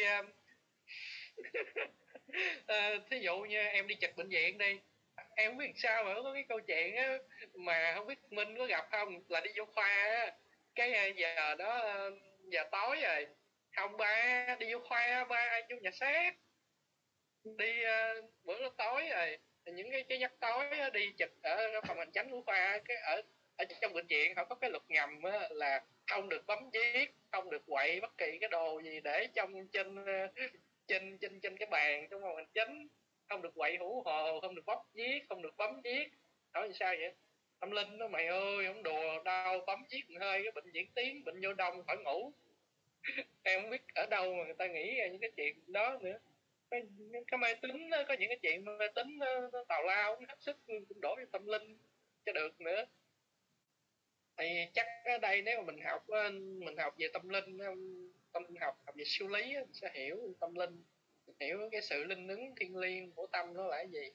Speaker 6: uh, thí dụ như em đi trực bệnh viện đi, em không biết sao mà có cái câu chuyện á, mà không biết Minh có gặp không, là đi vô khoa á, cái giờ đó giờ tối rồi, không ba đi vô khoa, ba vô nhà xác đi uh, bữa nó tối rồi, những cái cái giấc tối đi trực ở phòng hành chánh của khoa, cái ở ở trong bệnh viện họ có cái luật ngầm á, là không được bấm viết, không được quậy bất kỳ cái đồ gì để trong trên trên trên trên cái bàn trong phòng hành chánh, không được quậy hú hồ, không được bấm viết, không được bấm viết. Hỏi sao vậy? Tâm linh đó mày ơi, không đùa đâu, bấm viết hơi cái bệnh diễn tiến, bệnh vô đông khỏi ngủ. Em không biết ở đâu mà người ta nghĩ ra những cái chuyện đó nữa. Cái, cái mê tín đó, có những cái chuyện mê tín nó, nó tào lao, nó hết sức cũng đổ cho tâm linh cho được nữa. Thì chắc ở đây nếu mà mình học mình học về tâm linh, tâm linh học học về siêu lý mình sẽ hiểu tâm linh, hiểu cái sự linh ứng thiêng liêng của tâm nó là cái gì.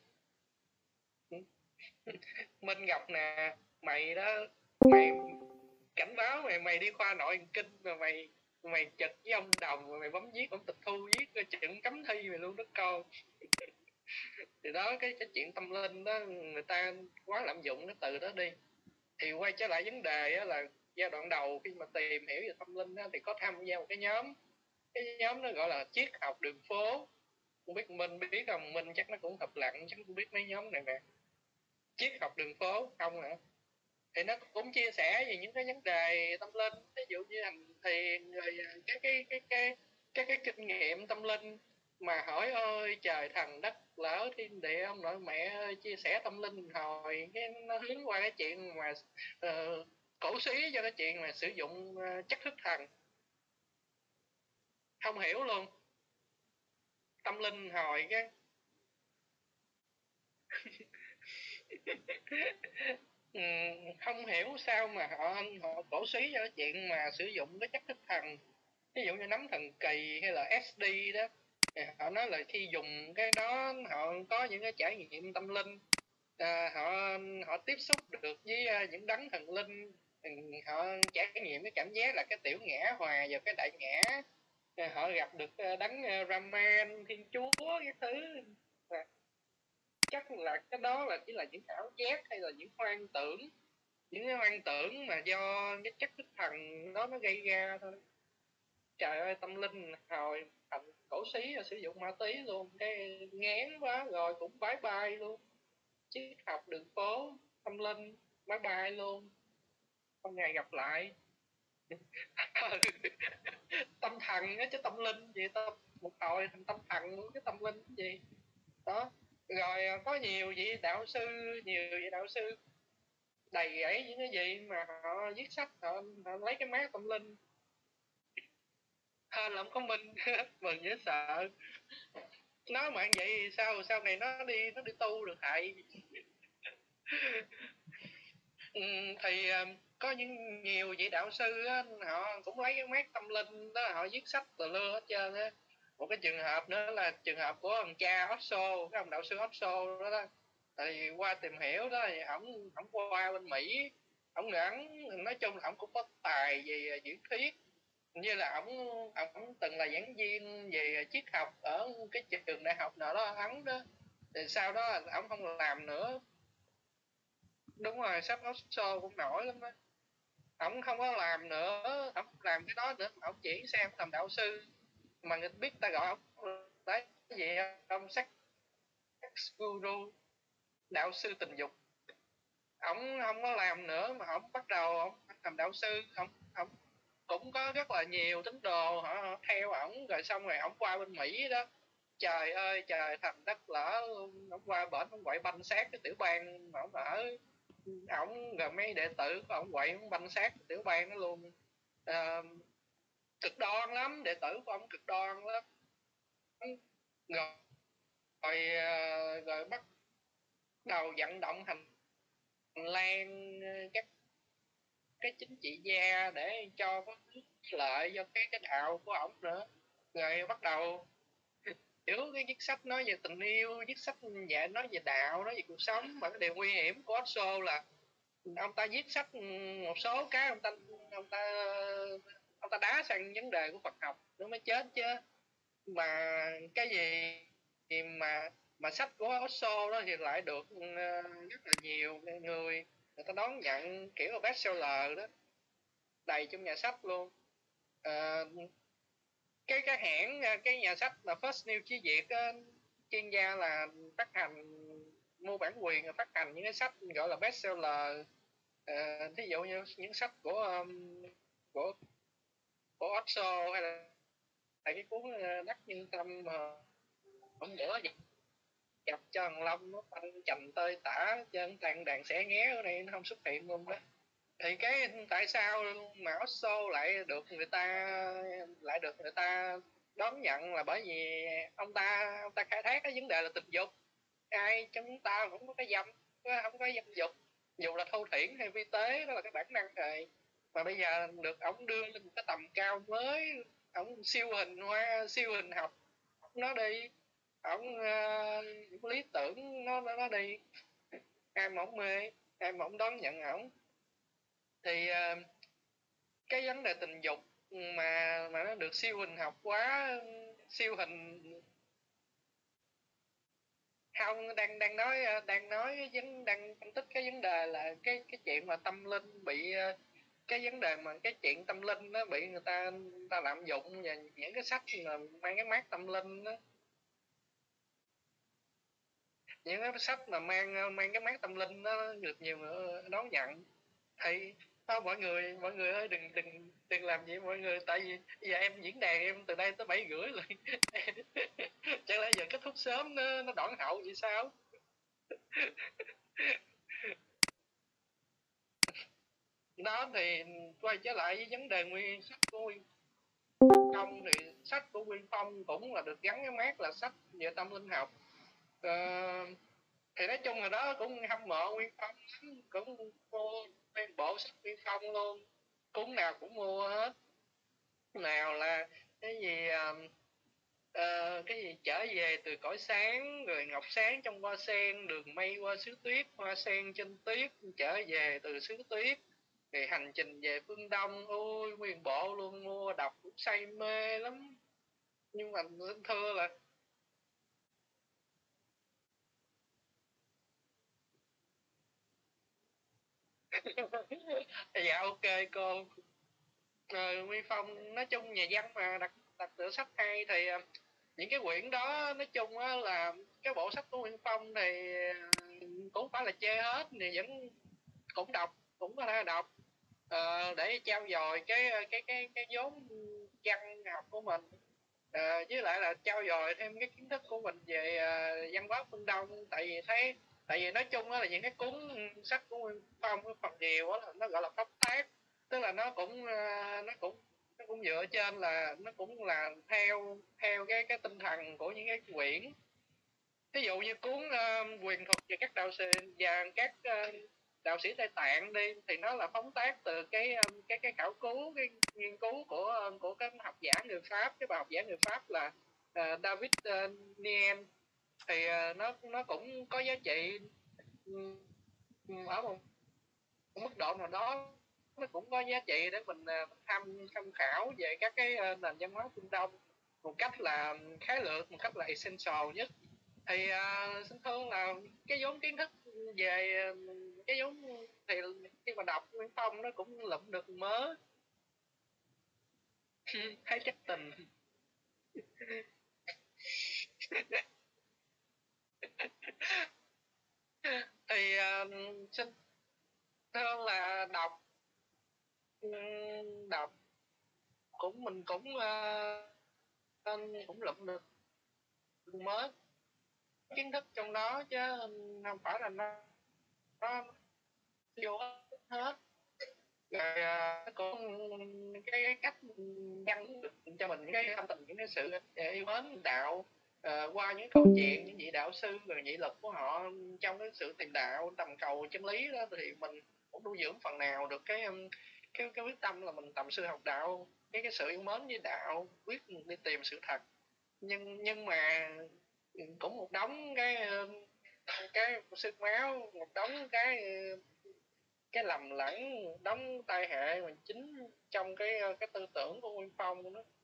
Speaker 6: Minh Ngọc nè, mày đó, mày cảnh báo mày mày đi khoa nội thần kinh mà mày mày trực với ông Đồng mà mày bấm viết ông tịch thu viết cái chuyện cấm thi mày luôn đó con. Thì đó cái cái chuyện tâm linh đó người ta quá lạm dụng cái từ đó đi. Thì quay trở lại vấn đề á, là giai đoạn đầu khi mà tìm hiểu về tâm linh á, thì có tham gia một cái nhóm, cái nhóm nó gọi là triết học đường phố. Không biết Minh biết không? Minh chắc nó cũng hợp lặng, chắc cũng biết mấy nhóm này nè. Triết học đường phố không hả? Thì nó cũng chia sẻ về những cái vấn đề tâm linh, ví dụ như hành thiền, rồi cái cái cái cái cái cái kinh nghiệm tâm linh mà hỏi ơi trời thần đất lỡ thiên địa ông nội mẹ ơi, chia sẻ tâm linh hồi cái nó hướng qua cái chuyện mà uh, cổ suý cho cái chuyện mà sử dụng uh, chất thức thần. Không hiểu luôn. Tâm linh hồi cái ừ, không hiểu sao mà họ họ cổ suý cho cái chuyện mà sử dụng cái chất thức thần, ví dụ như nấm thần kỳ hay là ét đê đó. Thì họ nói là khi dùng cái đó họ có những cái trải nghiệm tâm linh, à, họ họ tiếp xúc được với uh, những đấng thần linh, họ trải nghiệm cái cảm giác là cái tiểu ngã hòa vào cái đại ngã, à, họ gặp được uh, đấng uh, Raman, thiên chúa cái thứ. À, chắc là cái đó là chỉ là những ảo giác hay là những hoang tưởng, những cái hoang tưởng mà do cái chất thức thần đó nó gây ra thôi. Trời ơi, tâm linh hồi thành cổ xí sử dụng ma túy luôn, cái ngán quá rồi cũng bye bye luôn. Triết học đường phố, tâm linh, bye bye luôn, không ngày gặp lại. Tâm thần á chứ tâm linh gì, tâm một hồi thành tâm thần luôn, cái tâm linh cái gì đó. Rồi có nhiều vị đạo sư, nhiều vị đạo sư đầy ấy những cái gì mà họ viết sách, họ, họ lấy cái mác tâm linh hên là không có minh. Mừng dễ sợ. Nói mà vậy sao sau này nó đi nó đi tu được thầy. Ừ, thì có những nhiều vị đạo sư á, họ cũng lấy cái mác tâm linh đó, họ viết sách từ lưa hết trơn á. Một cái trường hợp nữa là trường hợp của ông cha Osho, cái ông đạo sư Osho đó, đó. Thì qua tìm hiểu đó thì ổng ổng qua bên Mỹ, ổng ẩn nói chung là ổng cũng có tài về diễn thuyết, như là ổng ổng từng là giảng viên về triết học ở cái trường đại học nào đó ở Ấn đó. Thì sau đó ổng không làm nữa. Đúng rồi, sắp Osho cũng nổi lắm đó. Ổng không có làm nữa, ổng không làm cái đó nữa, ổng chuyển sang làm đạo sư, mà người biết ta gọi ổng đấy cái gì ông sắc guru, đạo sư tình dục. Ổng không có làm nữa mà ổng bắt đầu ổng làm đạo sư. Ổng ổng cũng có rất là nhiều tín đồ họ, họ theo ổng, rồi xong rồi ổng qua bên Mỹ đó, trời ơi trời thành đất lỡ luôn. Ổng qua bển ổng quậy banh xác cái tiểu bang mà ổng ở, ổng rồi mấy đệ tử của ổng quậy ổng banh xác tiểu bang đó luôn. À, cực đoan lắm, đệ tử của ổng cực đoan lắm. Rồi rồi, rồi bắt đầu vận động hành lan các cái chính trị gia để cho có lợi cho cái cái đạo của ổng nữa. Rồi bắt đầu hiểu cái viết sách nói về tình yêu, viết sách về nói về đạo, nói về cuộc sống. Mà cái điều nguy hiểm của Osho là ông ta viết sách một số cái ông ta ông ta ông ta đá sang vấn đề của Phật học nó mới chết chứ. Mà cái gì thì mà mà sách của Osho đó thì lại được rất là nhiều người người ta đón nhận kiểu là bestseller đó, đầy trong nhà sách luôn. À, cái cái hãng cái nhà sách là First New Chí Việt á, chuyên gia là phát hành, mua bản quyền phát hành những cái sách gọi là bestseller. À, thí dụ như những sách của um, của của Osho, hay là tại cái cuốn Đắc Nhân Tâm mà hôm bữa vậy gặp cho thằng Long nó phanh chành tơi tả trên tàn đàn xẻ nghé ở đây nó không xuất hiện luôn đó. Thì cái tại sao mà Osho lại được người ta lại được người ta đón nhận là bởi vì ông ta ông ta khai thác cái vấn đề là tình dục. Ai trong chúng ta cũng có cái dâm, không có dâm dục, dù là thô thiển hay vi tế, đó là cái bản năng rồi. Mà bây giờ được ông đưa lên một cái tầm cao mới, ông siêu hình hoa siêu hình học nó đi, ông uh, lý tưởng nó nó đi, ai mà ông mê, ai mà ông đón nhận ổng. Thì uh, cái vấn đề tình dục mà mà nó được siêu hình học quá, siêu hình không đang đang nói đang nói vấn đang phân tích cái vấn đề là cái cái chuyện mà tâm linh bị cái vấn đề mà cái chuyện tâm linh nó bị người ta người ta lạm dụng, và những cái sách mà mang cái mác tâm linh đó, những cái sách mà mang mang cái mác tâm linh nó được nhiều người đón nhận. Thì thôi mọi người mọi người ơi đừng đừng đừng làm gì mọi người, tại vì giờ em diễn đàn em từ đây tới bảy rưỡi rồi. Chẳng lẽ giờ kết thúc sớm nó nó đoạn hậu vậy sao? Đó thì quay trở lại với vấn đề nguyên sách của Nguyên Phong, thì sách của Nguyên Phong cũng là được gắn cái mác là sách về tâm linh học. Ờ, thì nói chung là đó cũng hâm mộ Nguyên Phong lắm, cũng mua nguyên bộ sách Nguyên Phong luôn, cuốn nào cũng mua hết. Nào là cái gì uh, cái gì trở về từ cõi sáng, rồi ngọc sáng trong hoa sen, đường mây qua xứ tuyết, hoa sen trên tuyết, trở về từ xứ tuyết, thì hành trình về phương Đông. Ôi nguyên bộ luôn, mua đọc cũng say mê lắm. Nhưng mà xin thưa là dạ ok cô. Rồi Nguyên Phong nói chung nhà văn mà đặt đặt tựa sách hay thì những cái quyển đó nói chung á là cái bộ sách của Nguyên Phong thì cũng phải là chê hết, thì vẫn cũng đọc, cũng có thể đọc uh, để trau dồi cái cái cái cái vốn văn học của mình, uh, với lại là trau dồi thêm cái kiến thức của mình về uh, văn hóa phương Đông. Tại vì thấy tại vì nói chung á là những cái cuốn sách của Nguyên Phong phần nhiều á là nó gọi là phóng tác, tức là nó cũng uh, nó cũng nó cũng dựa trên là nó cũng là theo theo cái cái tinh thần của những cái quyển. Ví dụ như cuốn uh, quyền thuật về các đạo sĩ và các uh, đạo sĩ Tây Tạng đi, thì nó là phóng tác từ cái cái cái khảo cứu, cái nghiên cứu của của các học giả người Pháp. Cái bà học giả người Pháp là uh, David uh, Nien, thì uh, nó nó cũng có giá trị um, ở một mức độ nào đó, nó cũng có giá trị để mình uh, tham tham khảo về các cái uh, nền văn hóa phương Đông một cách là khái lược, một cách là essential nhất. Thì uh, xin thưa là cái vốn kiến thức về cái vốn thì khi mà đọc Nguyên Phong nó cũng lụm được mớ thấy chất tình. Thì uh, xin thưa là đọc đọc cũng mình cũng uh, cũng lụm được mớ kiến thức trong đó, chứ không phải là nó nó vô hết. Rồi uh, cũng cái, cái cách văn cho mình cái tâm tình, những cái sự yêu mến đạo uh, qua những câu chuyện những vị đạo sư rồi nghị lực của họ trong cái sự tìm đạo, tầm cầu chân lý đó, thì mình cũng nuôi dưỡng phần nào được cái cái cái quyết tâm là mình tầm sư học đạo, cái cái sự yêu mến với đạo, quyết đi tìm sự thật. Nhưng nhưng mà cũng một đống cái cái sức máu, một đống cái cái lầm lẫn, đóng tai hệ mà chính trong cái cái tư tưởng của Nguyên Phong đó.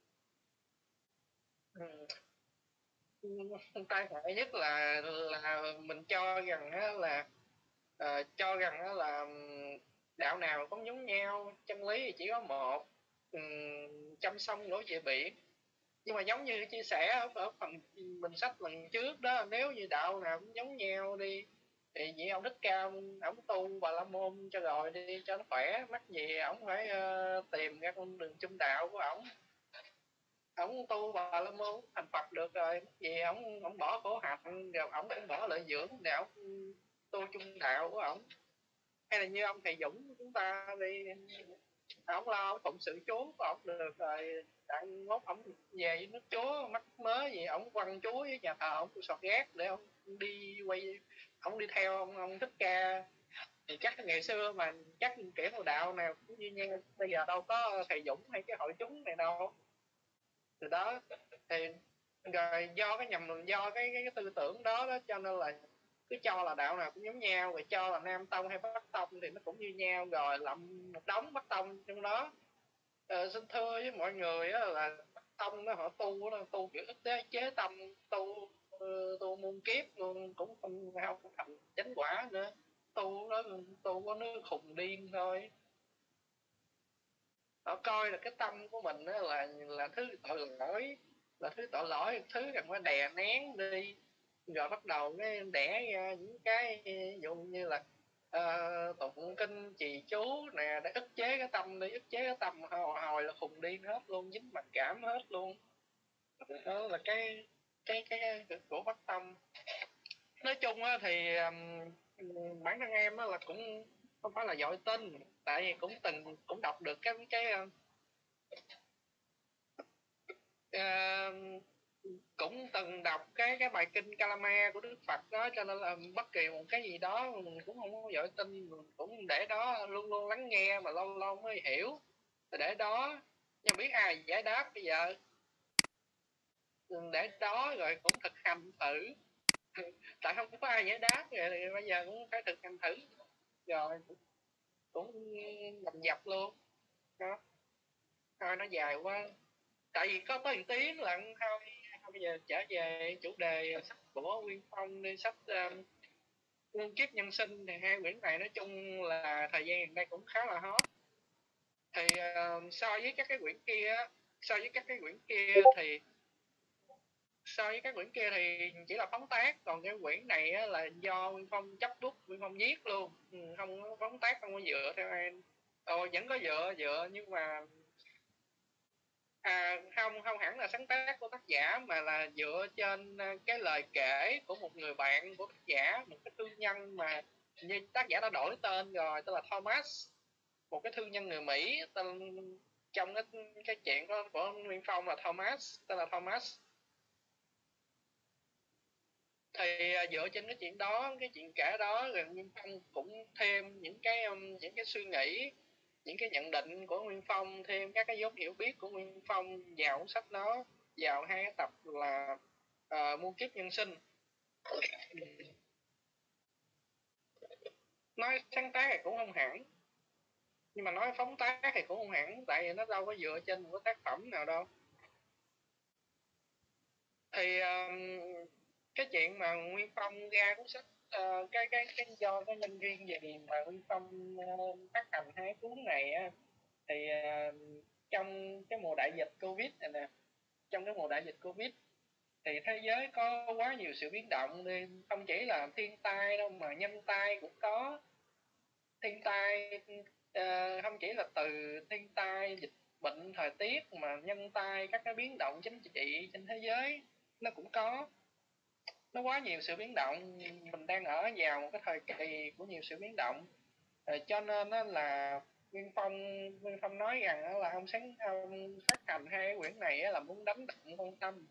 Speaker 6: Ừ. Tai hệ nhất là là mình cho rằng á là uh, cho rằng á là đạo nào cũng giống nhau, chân lý thì chỉ có một, um, trăm sông đổ về biển. Nhưng mà giống như chia sẻ ở, ở phần mình sách lần trước đó, nếu như đạo nào cũng giống nhau đi thì vậy ông Thích Ca ổng tu Bà La Môn cho rồi đi cho nó khỏe, mắc gì ổng phải uh, tìm ra con đường chung đạo của ổng. Ổng tu Bà La Môn thành Phật được rồi, vì ổng ổng bỏ khổ hạnh rồi ổng cũng bỏ lợi dưỡng để ổng tu chung đạo của ổng. Hay là như ông thầy Dũng chúng ta đi, ổng lo phụng sự Chúa của ổng được rồi, đặng mốt ổng về với nước Chúa mắc mớ gì ổng quăng Chúa với nhà thờ ổng sọt gác để ổng đi quay, ổng đi theo ông ông Thích Ca. Thì chắc ngày xưa mà chắc kiểu một đạo nào cũng như nhau, bây giờ đâu có thầy Dũng hay cái hội chúng này đâu. Từ đó thì rồi do cái nhầm do cái, cái cái tư tưởng đó đó cho nên là cứ cho là đạo nào cũng giống nhau, rồi cho là Nam Tông hay Bắc Tông thì nó cũng như nhau, rồi lậm một đống Bắc Tông trong đó. Ờ, xin thưa với mọi người á, là Bắc Tông nó họ tu nó tu kiểu ức chế chế tâm, tu tu muôn kiếp luôn, cũng không không thành chánh quả nữa. Tu nó tu có nước khùng điên thôi. Họ coi là cái tâm của mình đó là là thứ tội lỗi, là thứ tội lỗi, thứ cần phải đè nén đi, rồi bắt đầu cái đẻ ra những cái ví dụ như là uh, tụng kinh trì chú nè để ức chế cái tâm đi, ức chế cái tâm hồi, hồi là khùng điên hết luôn, dính mặc cảm hết luôn. Đó là cái cái cái, cái của Bắc Tâm. Nói chung á thì um, bản thân em á là cũng không phải là giỏi tin, tại vì cũng từng cũng đọc được cái cái uh, cũng từng đọc cái cái bài kinh Kalama của Đức Phật đó, cho nên là bất kỳ một cái gì đó mình cũng không có giỏi tin, mình cũng để đó luôn luôn lắng nghe mà lâu lâu mới hiểu, để đó nhưng biết ai giải đáp bây giờ, để đó rồi cũng thực hành thử. Tại không có ai giải đáp rồi thì bây giờ cũng phải thực hành thử, rồi cũng dập dập luôn đó. Thôi nó dài quá, tại vì có tới một tiếng lận. Thôi bây giờ trở về chủ đề sách của Nguyên Phong đi, sách um, Muôn Kiếp Nhân Sinh. Thì hai quyển này nói chung là thời gian gần đây cũng khá là hot. Thì uh, so với các cái quyển kia so với các cái quyển kia thì so với các quyển kia thì chỉ là phóng tác, còn cái quyển này á, là do Nguyên Phong chấp bút, Nguyên Phong viết luôn, ừ, không có phóng tác, không có dựa theo em. Ờ, vẫn có dựa dựa nhưng mà à, không không hẳn là sáng tác của tác giả, mà là dựa trên cái lời kể của một người bạn của tác giả, một cái thương nhân mà như tác giả đã đổi tên rồi, tên là Thomas, một cái thương nhân người Mỹ tên trong cái cái chuyện của, của Nguyên Phong là Thomas, tên là Thomas. Thì dựa trên cái chuyện đó, cái chuyện kể đó, rồi Nguyên Phong cũng thêm những cái những cái suy nghĩ, những cái nhận định của Nguyên Phong, thêm các cái dấu hiểu biết của Nguyên Phong vào cuốn sách đó, vào hai cái tập là uh, Muôn Kiếp Nhân Sinh. Nói sáng tác thì cũng không hẳn, nhưng mà nói phóng tác thì cũng không hẳn, tại vì nó đâu có dựa trên một cái tác phẩm nào đâu. Thì um, cái chuyện mà Nguyên Phong ra cuốn sách, uh, cái cái cái do cái nhân duyên gì mà Nguyên Phong uh, phát hành hai cuốn này á, thì uh, trong cái mùa đại dịch Covid này nè, trong cái mùa đại dịch Covid thì thế giới có quá nhiều sự biến động, nên không chỉ là thiên tai đâu mà nhân tai cũng có. Thiên tai uh, không chỉ là từ thiên tai dịch bệnh thời tiết, mà nhân tai, các cái biến động chính trị trên thế giới nó cũng có. Nó quá nhiều sự biến động, mình đang ở vào một cái thời kỳ của nhiều sự biến động, rồi cho nên đó là Nguyên Phong Nguyên Phong nói rằng là ông sáng ông phát hành hai cái quyển này là muốn đánh động con tâm.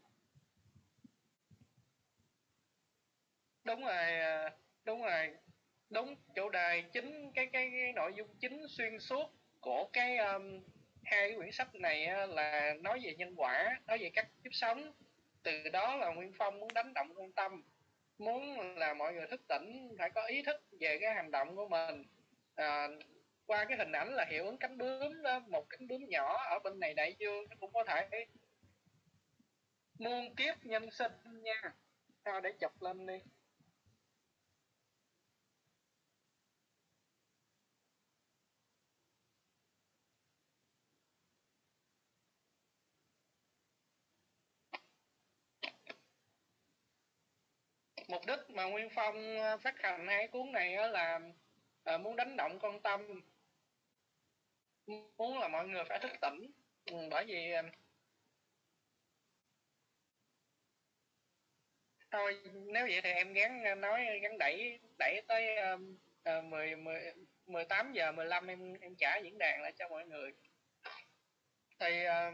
Speaker 6: Đúng rồi, đúng rồi, đúng chủ đề chính, cái cái, cái nội dung chính xuyên suốt của cái um, hai cái quyển sách này là nói về nhân quả, nói về cách kiếp sống. Từ đó là Nguyên Phong muốn đánh động con tâm, muốn là mọi người thức tỉnh, phải có ý thức về cái hành động của mình. À, qua cái hình ảnh là hiệu ứng cánh bướm đó, một cánh bướm nhỏ ở bên này đại dương nó cũng có thể muôn kiếp nhân sinh nha. Thôi để chụp lên đi. Mục đích mà Nguyên Phong phát hành hai cuốn này là muốn đánh động con tâm, muốn là mọi người phải thức tỉnh. Bởi vì thôi nếu vậy thì em gắn nói gắn đẩy đẩy tới uh, mười, mười, mười tám giờ mười lăm em em trả diễn đàn lại cho mọi người. Thì uh,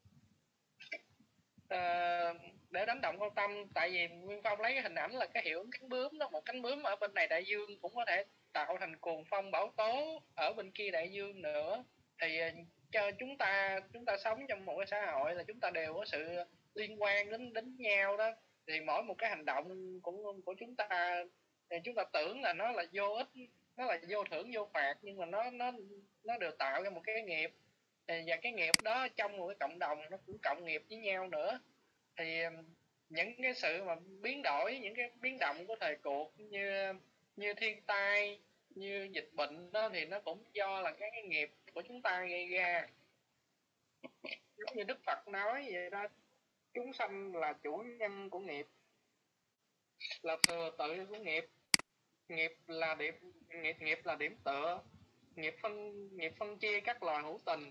Speaker 6: uh, để đánh động con tâm, tại vì Nguyên Phong lấy cái hình ảnh là cái hiệu ứng cánh bướm đó, một cánh bướm ở bên này đại dương cũng có thể tạo thành cuồng phong bão tố ở bên kia đại dương nữa. Thì uh, cho chúng ta chúng ta sống trong một cái xã hội là chúng ta đều có sự liên quan đến đến nhau đó. Thì mỗi một cái hành động của của chúng ta thì chúng ta tưởng là nó là vô ích, nó là vô thưởng vô phạt, nhưng mà nó nó nó đều tạo ra một cái nghiệp, và cái nghiệp đó trong một cái cộng đồng nó cũng cộng nghiệp với nhau nữa. Thì những cái sự mà biến đổi, những cái biến động của thời cuộc như như thiên tai, như dịch bệnh đó, thì nó cũng do là cái, cái nghiệp của chúng ta gây ra. Giống như Đức Phật nói vậy đó, chúng sanh là chủ nhân của nghiệp, là thừa tự của nghiệp. Nghiệp là điểm nghiệp nghiệp là điểm tựa, nghiệp phân nghiệp phân chia các loài hữu tình.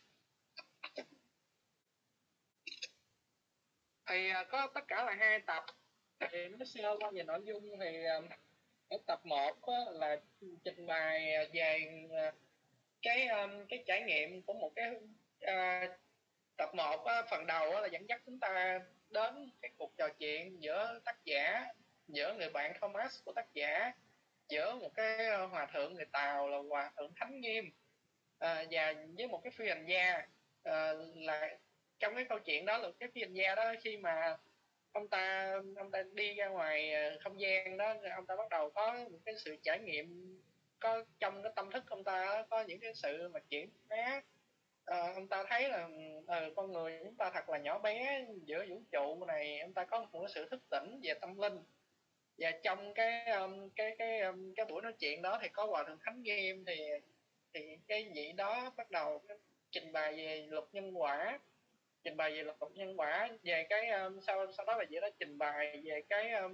Speaker 6: Thì có tất cả là hai tập. Thì nói sơ qua về nội dung thì ở tập một là trình bày về cái cái trải nghiệm của một cái uh, tập một phần đầu là dẫn dắt chúng ta đến cái cuộc trò chuyện giữa tác giả, giữa người bạn Thomas của tác giả, giữa một cái hòa thượng người Tàu là hòa thượng Thánh Nghiêm, à, và với một cái phi hành gia. À, là trong cái câu chuyện đó là cái phi hành gia đó, khi mà ông ta ông ta đi ra ngoài không gian đó, ông ta bắt đầu có một cái sự trải nghiệm, có trong cái tâm thức ông ta có những cái sự mà chuyển hóa. À, ông ta thấy là ờ, con người chúng ta thật là nhỏ bé giữa vũ trụ này, ông ta có một cái sự thức tỉnh về tâm linh. Và trong cái um, cái cái um, cái buổi nói chuyện đó thì có hòa thượng Thánh Nghiêm, thì thì cái vị đó bắt đầu trình bày về luật nhân quả. trình bày về luật tục nhân quả, về cái um, sau sau đó là vậy đó, trình bày về cái um,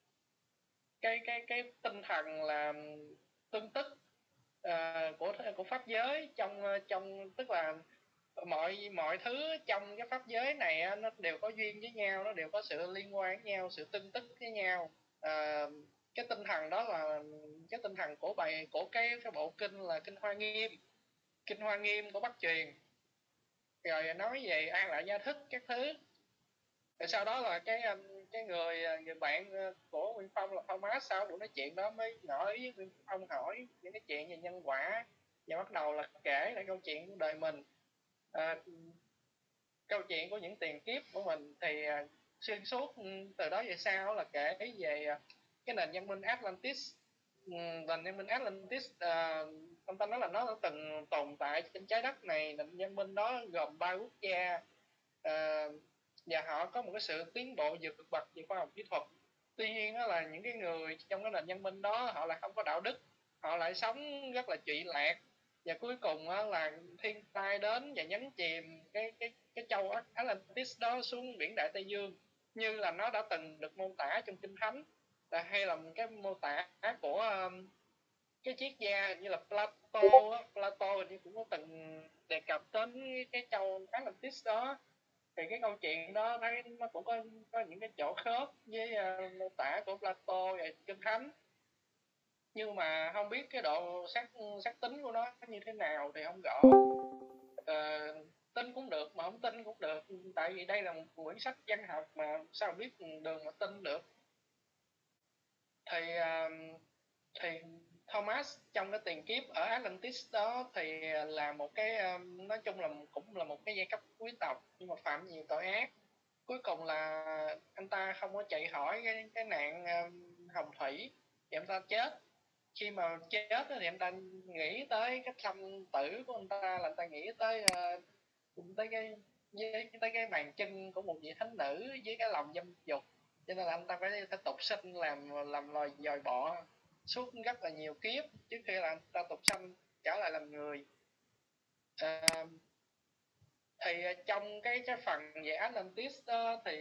Speaker 6: cái cái cái tinh thần là tương tức uh, của của pháp giới trong trong tức là mọi mọi thứ trong cái pháp giới này nó đều có duyên với nhau, nó đều có sự liên quan với nhau, sự tương tức với nhau. À, cái tinh thần đó là cái tinh thần của bài của cái cái bộ kinh là kinh Hoa Nghiêm, kinh Hoa Nghiêm của Bắc truyền, rồi nói về An Lạc Gia Thức các thứ. Rồi sau đó là cái cái người người bạn của Nguyên Phong là Thomas, sau buổi nói chuyện đó mới ngỏ ý với Nguyên Phong hỏi những cái chuyện về nhân quả, và bắt đầu là kể lại câu chuyện của đời mình. À, câu chuyện của những tiền kiếp của mình thì uh, xuyên suốt từ đó về sau là kể về uh, cái nền văn minh Atlantis. Um, nền văn minh Atlantis uh, ông ta nói là nó đã từng tồn tại trên trái đất này. Nền văn minh đó gồm ba quốc gia uh, và họ có một cái sự tiến bộ vượt bậc về khoa học kỹ thuật. Tuy nhiên đó là những cái người trong cái nền văn minh đó họ lại không có đạo đức, họ lại sống rất là trụy lạc, và cuối cùng là thiên tai đến và nhấn chìm cái cái cái châu Atlantis đó xuống biển Đại Tây Dương, như là nó đã từng được mô tả trong kinh thánh, là hay là một cái mô tả của um, cái triết gia như là Plato. Plato thì cũng có từng đề cập đến cái châu Atlantis đó. Thì cái câu chuyện đó thấy nó cũng có có những cái chỗ khớp với uh, mô tả của Plato và kinh thánh, nhưng mà không biết cái độ xác xác tính của nó như thế nào thì không rõ. À, tin cũng được mà không tin cũng được, tại vì đây là một quyển sách văn học mà sao biết đường mà tin được. Thì uh, thì Thomas trong cái tiền kiếp ở Atlantis đó thì là một cái um, nói chung là cũng là một cái giai cấp quý tộc nhưng mà phạm nhiều tội ác. Cuối cùng là anh ta không có chạy khỏi cái cái nạn um, hồng thủy thì anh ta chết. Khi mà chết thì anh ta nghĩ tới cái sanh tử của anh ta, là anh ta nghĩ tới uh, tới cái với tới cái bàn chân của một vị thánh nữ với cái lòng dâm dục, cho nên là anh ta phải, phải tục sinh làm làm loài dòi bọ suốt rất là nhiều kiếp trước khi là anh ta tục sanh trở lại làm người. À, thì trong cái cái phần về Atlantis đó thì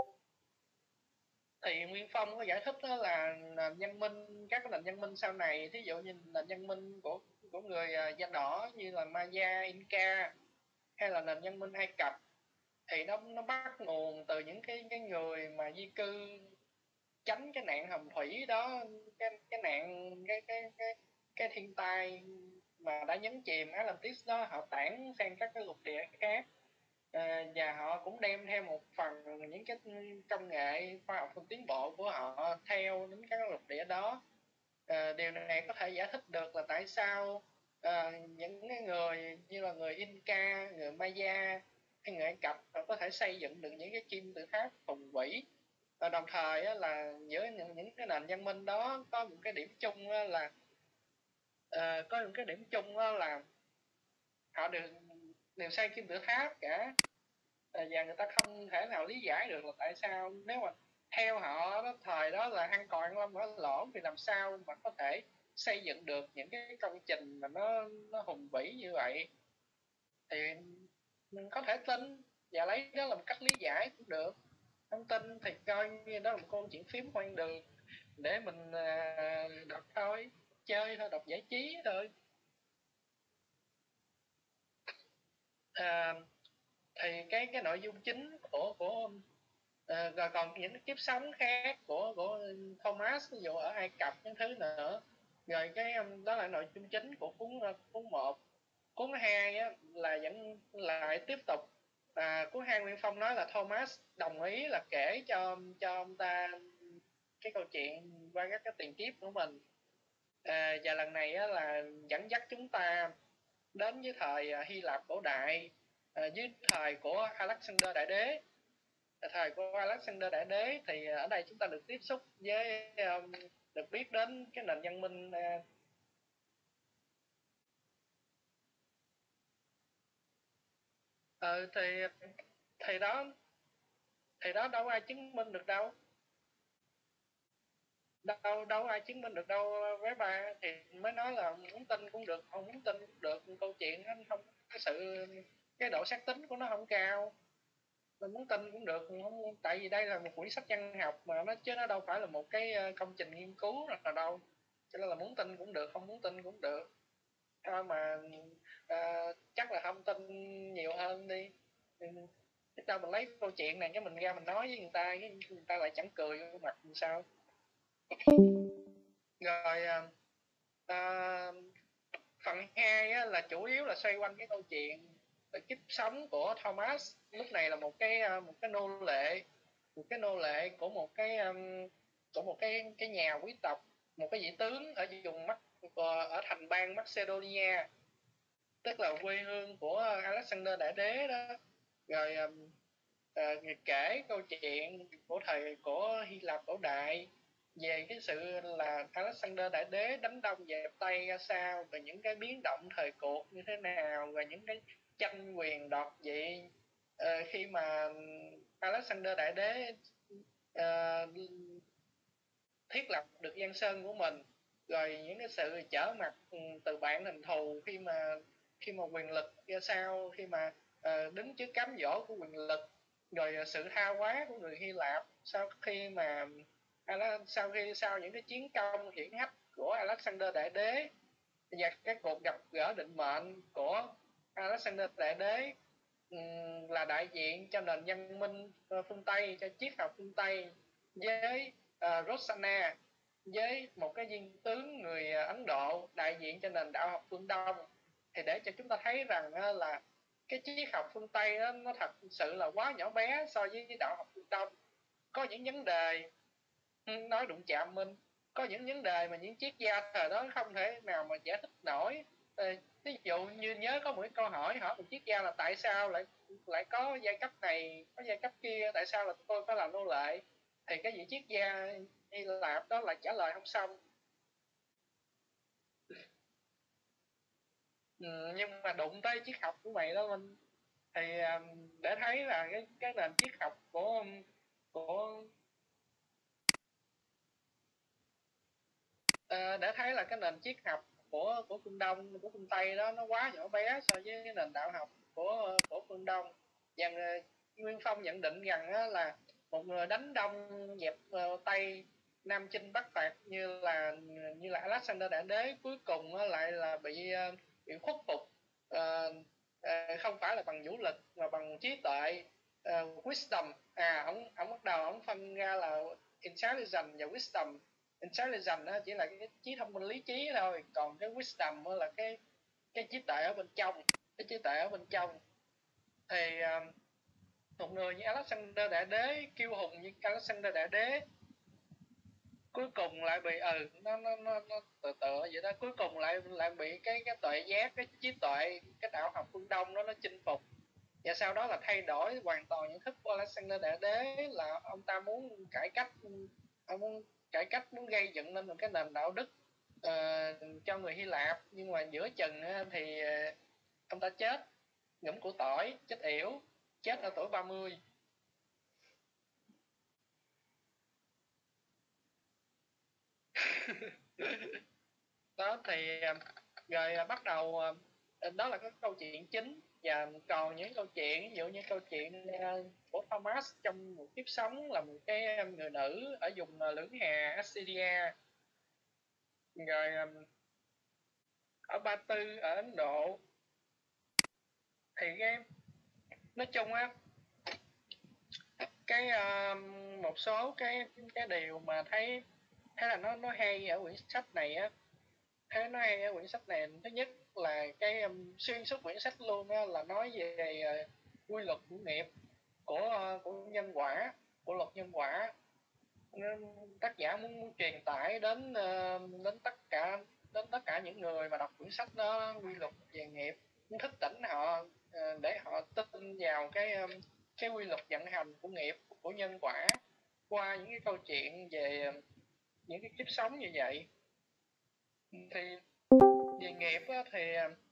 Speaker 6: thì Nguyên Phong có giải thích đó là nền văn minh, các cái nền văn minh sau này, thí dụ như nền văn minh của của người da đỏ như là Maya, Inca hay là nền văn minh Ai Cập thì nó nó bắt nguồn từ những cái cái người mà di cư tránh cái nạn hồng thủy đó, cái cái nạn cái cái cái cái thiên tai mà đã nhấn chìm Atlantis đó, họ tản sang các cái lục địa khác. À, và họ cũng đem theo một phần những cái công nghệ khoa học tiến bộ của họ theo đến các lục địa đó. À, điều này có thể giải thích được là tại sao à, những người như là người Inca, người Maya hay người Ai Cập họ có thể xây dựng được những cái kim tự tháp hùng vĩ. Và đồng thời là giữa những, những cái nền văn minh đó có một cái điểm chung là uh, có một cái điểm chung là họ đều đều xây kim tự tháp cả. Và người ta không thể nào lý giải được là tại sao nếu mà theo họ đó, thời đó là ăn còi ăn lâm ở lỗ, thì làm sao mà có thể xây dựng được những cái công trình mà nó nó hùng vĩ như vậy. Thì mình có thể tin và lấy đó là một cách lý giải cũng được, không tin thì coi như đó là một câu chuyện phím hoang đường để mình uh, đọc thôi, chơi thôi, đọc giải trí thôi. Uh, thì cái cái nội dung chính của của uh, rồi còn những kiếp sống khác của của Thomas, ví dụ ở Ai Cập những thứ nữa. Rồi cái um, đó là nội dung chính của cuốn uh, cuốn một. Cuốn hai á, là vẫn lại tiếp tục. À, cuốn hai Nguyên Phong nói là Thomas đồng ý là kể cho cho ông ta cái câu chuyện qua các cái tiền kiếp của mình. À, và lần này á, là dẫn dắt chúng ta đến với thời Hy Lạp cổ đại, à, dưới thời của Alexander Đại Đế. Thời của Alexander Đại Đế thì ở đây chúng ta được tiếp xúc với um, được biết đến cái nền văn minh uh, ờ, thì thì đó thì đó đâu ai chứng minh được đâu, đâu đâu ai chứng minh được đâu với ba. Thì mới nói là muốn tin cũng được, không muốn tin cũng được, câu chuyện nó không cái sự cái độ xác tính của nó không cao. mình muốn tin cũng được, không, tại vì đây là một quyển sách văn học mà nó, chứ nó đâu phải là một cái công trình nghiên cứu nào đâu, cho nên là muốn tin cũng được, không muốn tin cũng được thôi mà. À, chắc là không tin nhiều hơn đi, chứ đâu mình lấy câu chuyện này cái mình ra mình nói với người ta, cái người ta lại chẳng cười vô mặt làm sao. Rồi à, phần hai á, là chủ yếu là xoay quanh cái câu chuyện kiếp sống của Thomas. Lúc này là một cái một cái nô lệ, một cái nô lệ của một cái của một cái cái nhà quý tộc, một cái vị tướng ở vùng Bắc, ở thành bang Macedonia, tức là quê hương của Alexander Đại Đế đó. Rồi à, kể câu chuyện của thời của Hy Lạp cổ đại về cái sự là Alexander Đại Đế đánh Đông dẹp Tây ra sao, và những cái biến động thời cuộc như thế nào, và những cái tranh quyền đoạt vị uh, khi mà Alexander Đại Đế uh, thiết lập được Giang Sơn của mình, rồi những cái sự trở mặt từ bạn thành thù khi mà khi mà quyền lực ra sao, khi mà uh, đứng trước cám dỗ của quyền lực, rồi sự tha hóa của người Hy Lạp sau khi mà sau khi sau những cái chiến công hiển hách của Alexander Đại Đế, và cái cuộc gặp gỡ định mệnh của Alexander Đại Đế um, là đại diện cho nền văn minh uh, phương Tây, cho triết học phương Tây, với uh, Rosanna, với một cái viên tướng người Ấn Độ đại diện cho nền đạo học phương Đông. Thì để cho chúng ta thấy rằng uh, là cái triết học phương Tây đó, nó thật sự là quá nhỏ bé so với đạo học phương Đông. Có những vấn đề nói đụng chạm mình, có những vấn đề mà những triết gia thời đó không thể nào mà giải thích nổi. Ví dụ như nhớ có một cái câu hỏi hỏi một triết gia là tại sao lại lại có giai cấp này, có giai cấp kia, tại sao là tôi phải làm nô lệ, thì cái vị triết gia Hy Lạp đó lại trả lời không xong. Ừ, nhưng mà đụng tới triết học của mày đó mình, thì để thấy là cái cái nền triết học của của à, để thấy là cái nền triết học của của phương Đông, của phương Tây đó nó quá nhỏ bé so với cái nền đạo học của của phương Đông. Và Nguyên Phong nhận định rằng á, là một người đánh Đông dẹp uh, Tây, Nam chinh Bắc phạt như là như là Alexander Đại Đế, cuối cùng á, lại là bị uh, bị khuất phục, uh, uh, không phải là bằng vũ lực mà bằng trí tuệ, uh, wisdom. À, ông ông bắt đầu ông phân ra là intelligence và wisdom. Intelligence chỉ là cái trí thông minh lý trí thôi, còn cái wisdom là cái cái trí tuệ ở bên trong, cái trí tuệ ở bên trong. Thì uh, một người như Alexander Đại Đế, kiêu hùng như Alexander Đại Đế, cuối cùng lại bị ừ nó nó nó, nó tự tự vậy đó, cuối cùng lại lại bị cái cái tuệ giác, cái trí tuệ, cái đạo học phương Đông đó nó chinh phục, và sau đó là thay đổi hoàn toàn nhận thức của Alexander Đại Đế, là ông ta muốn cải cách, ông muốn cải cách, muốn gây dựng lên một cái nền đạo đức uh, cho người Hy Lạp. Nhưng mà giữa chừng thì uh, ông ta chết ngủm củ tỏi, chết yểu, chết ở tuổi ba mươi. Đó thì rồi bắt đầu, đó là cái câu chuyện chính. Và còn những câu chuyện, ví dụ như câu chuyện của Thomas trong một kiếp sống là một cái người nữ ở vùng lưỡng hà Assyria, rồi ở Ba Tư ở Ấn Độ. Thì cái nói chung á, cái một số cái cái điều mà thấy thấy là nó nó hay ở quyển sách này á, thấy nó hay ở quyển sách này thứ nhất là cái um, xuyên suốt quyển sách luôn á, là nói về uh, quy luật của nghiệp, của uh, của nhân quả, của luật nhân quả. Tác giả muốn, muốn truyền tải đến uh, đến tất cả đến tất cả những người mà đọc quyển sách đó, quy luật về nghiệp, muốn thức tỉnh họ uh, để họ tin vào cái um, cái quy luật vận hành của nghiệp, của nhân quả, qua những cái câu chuyện về uh, những cái kiếp sống như vậy. Thì về nghiệp á, thì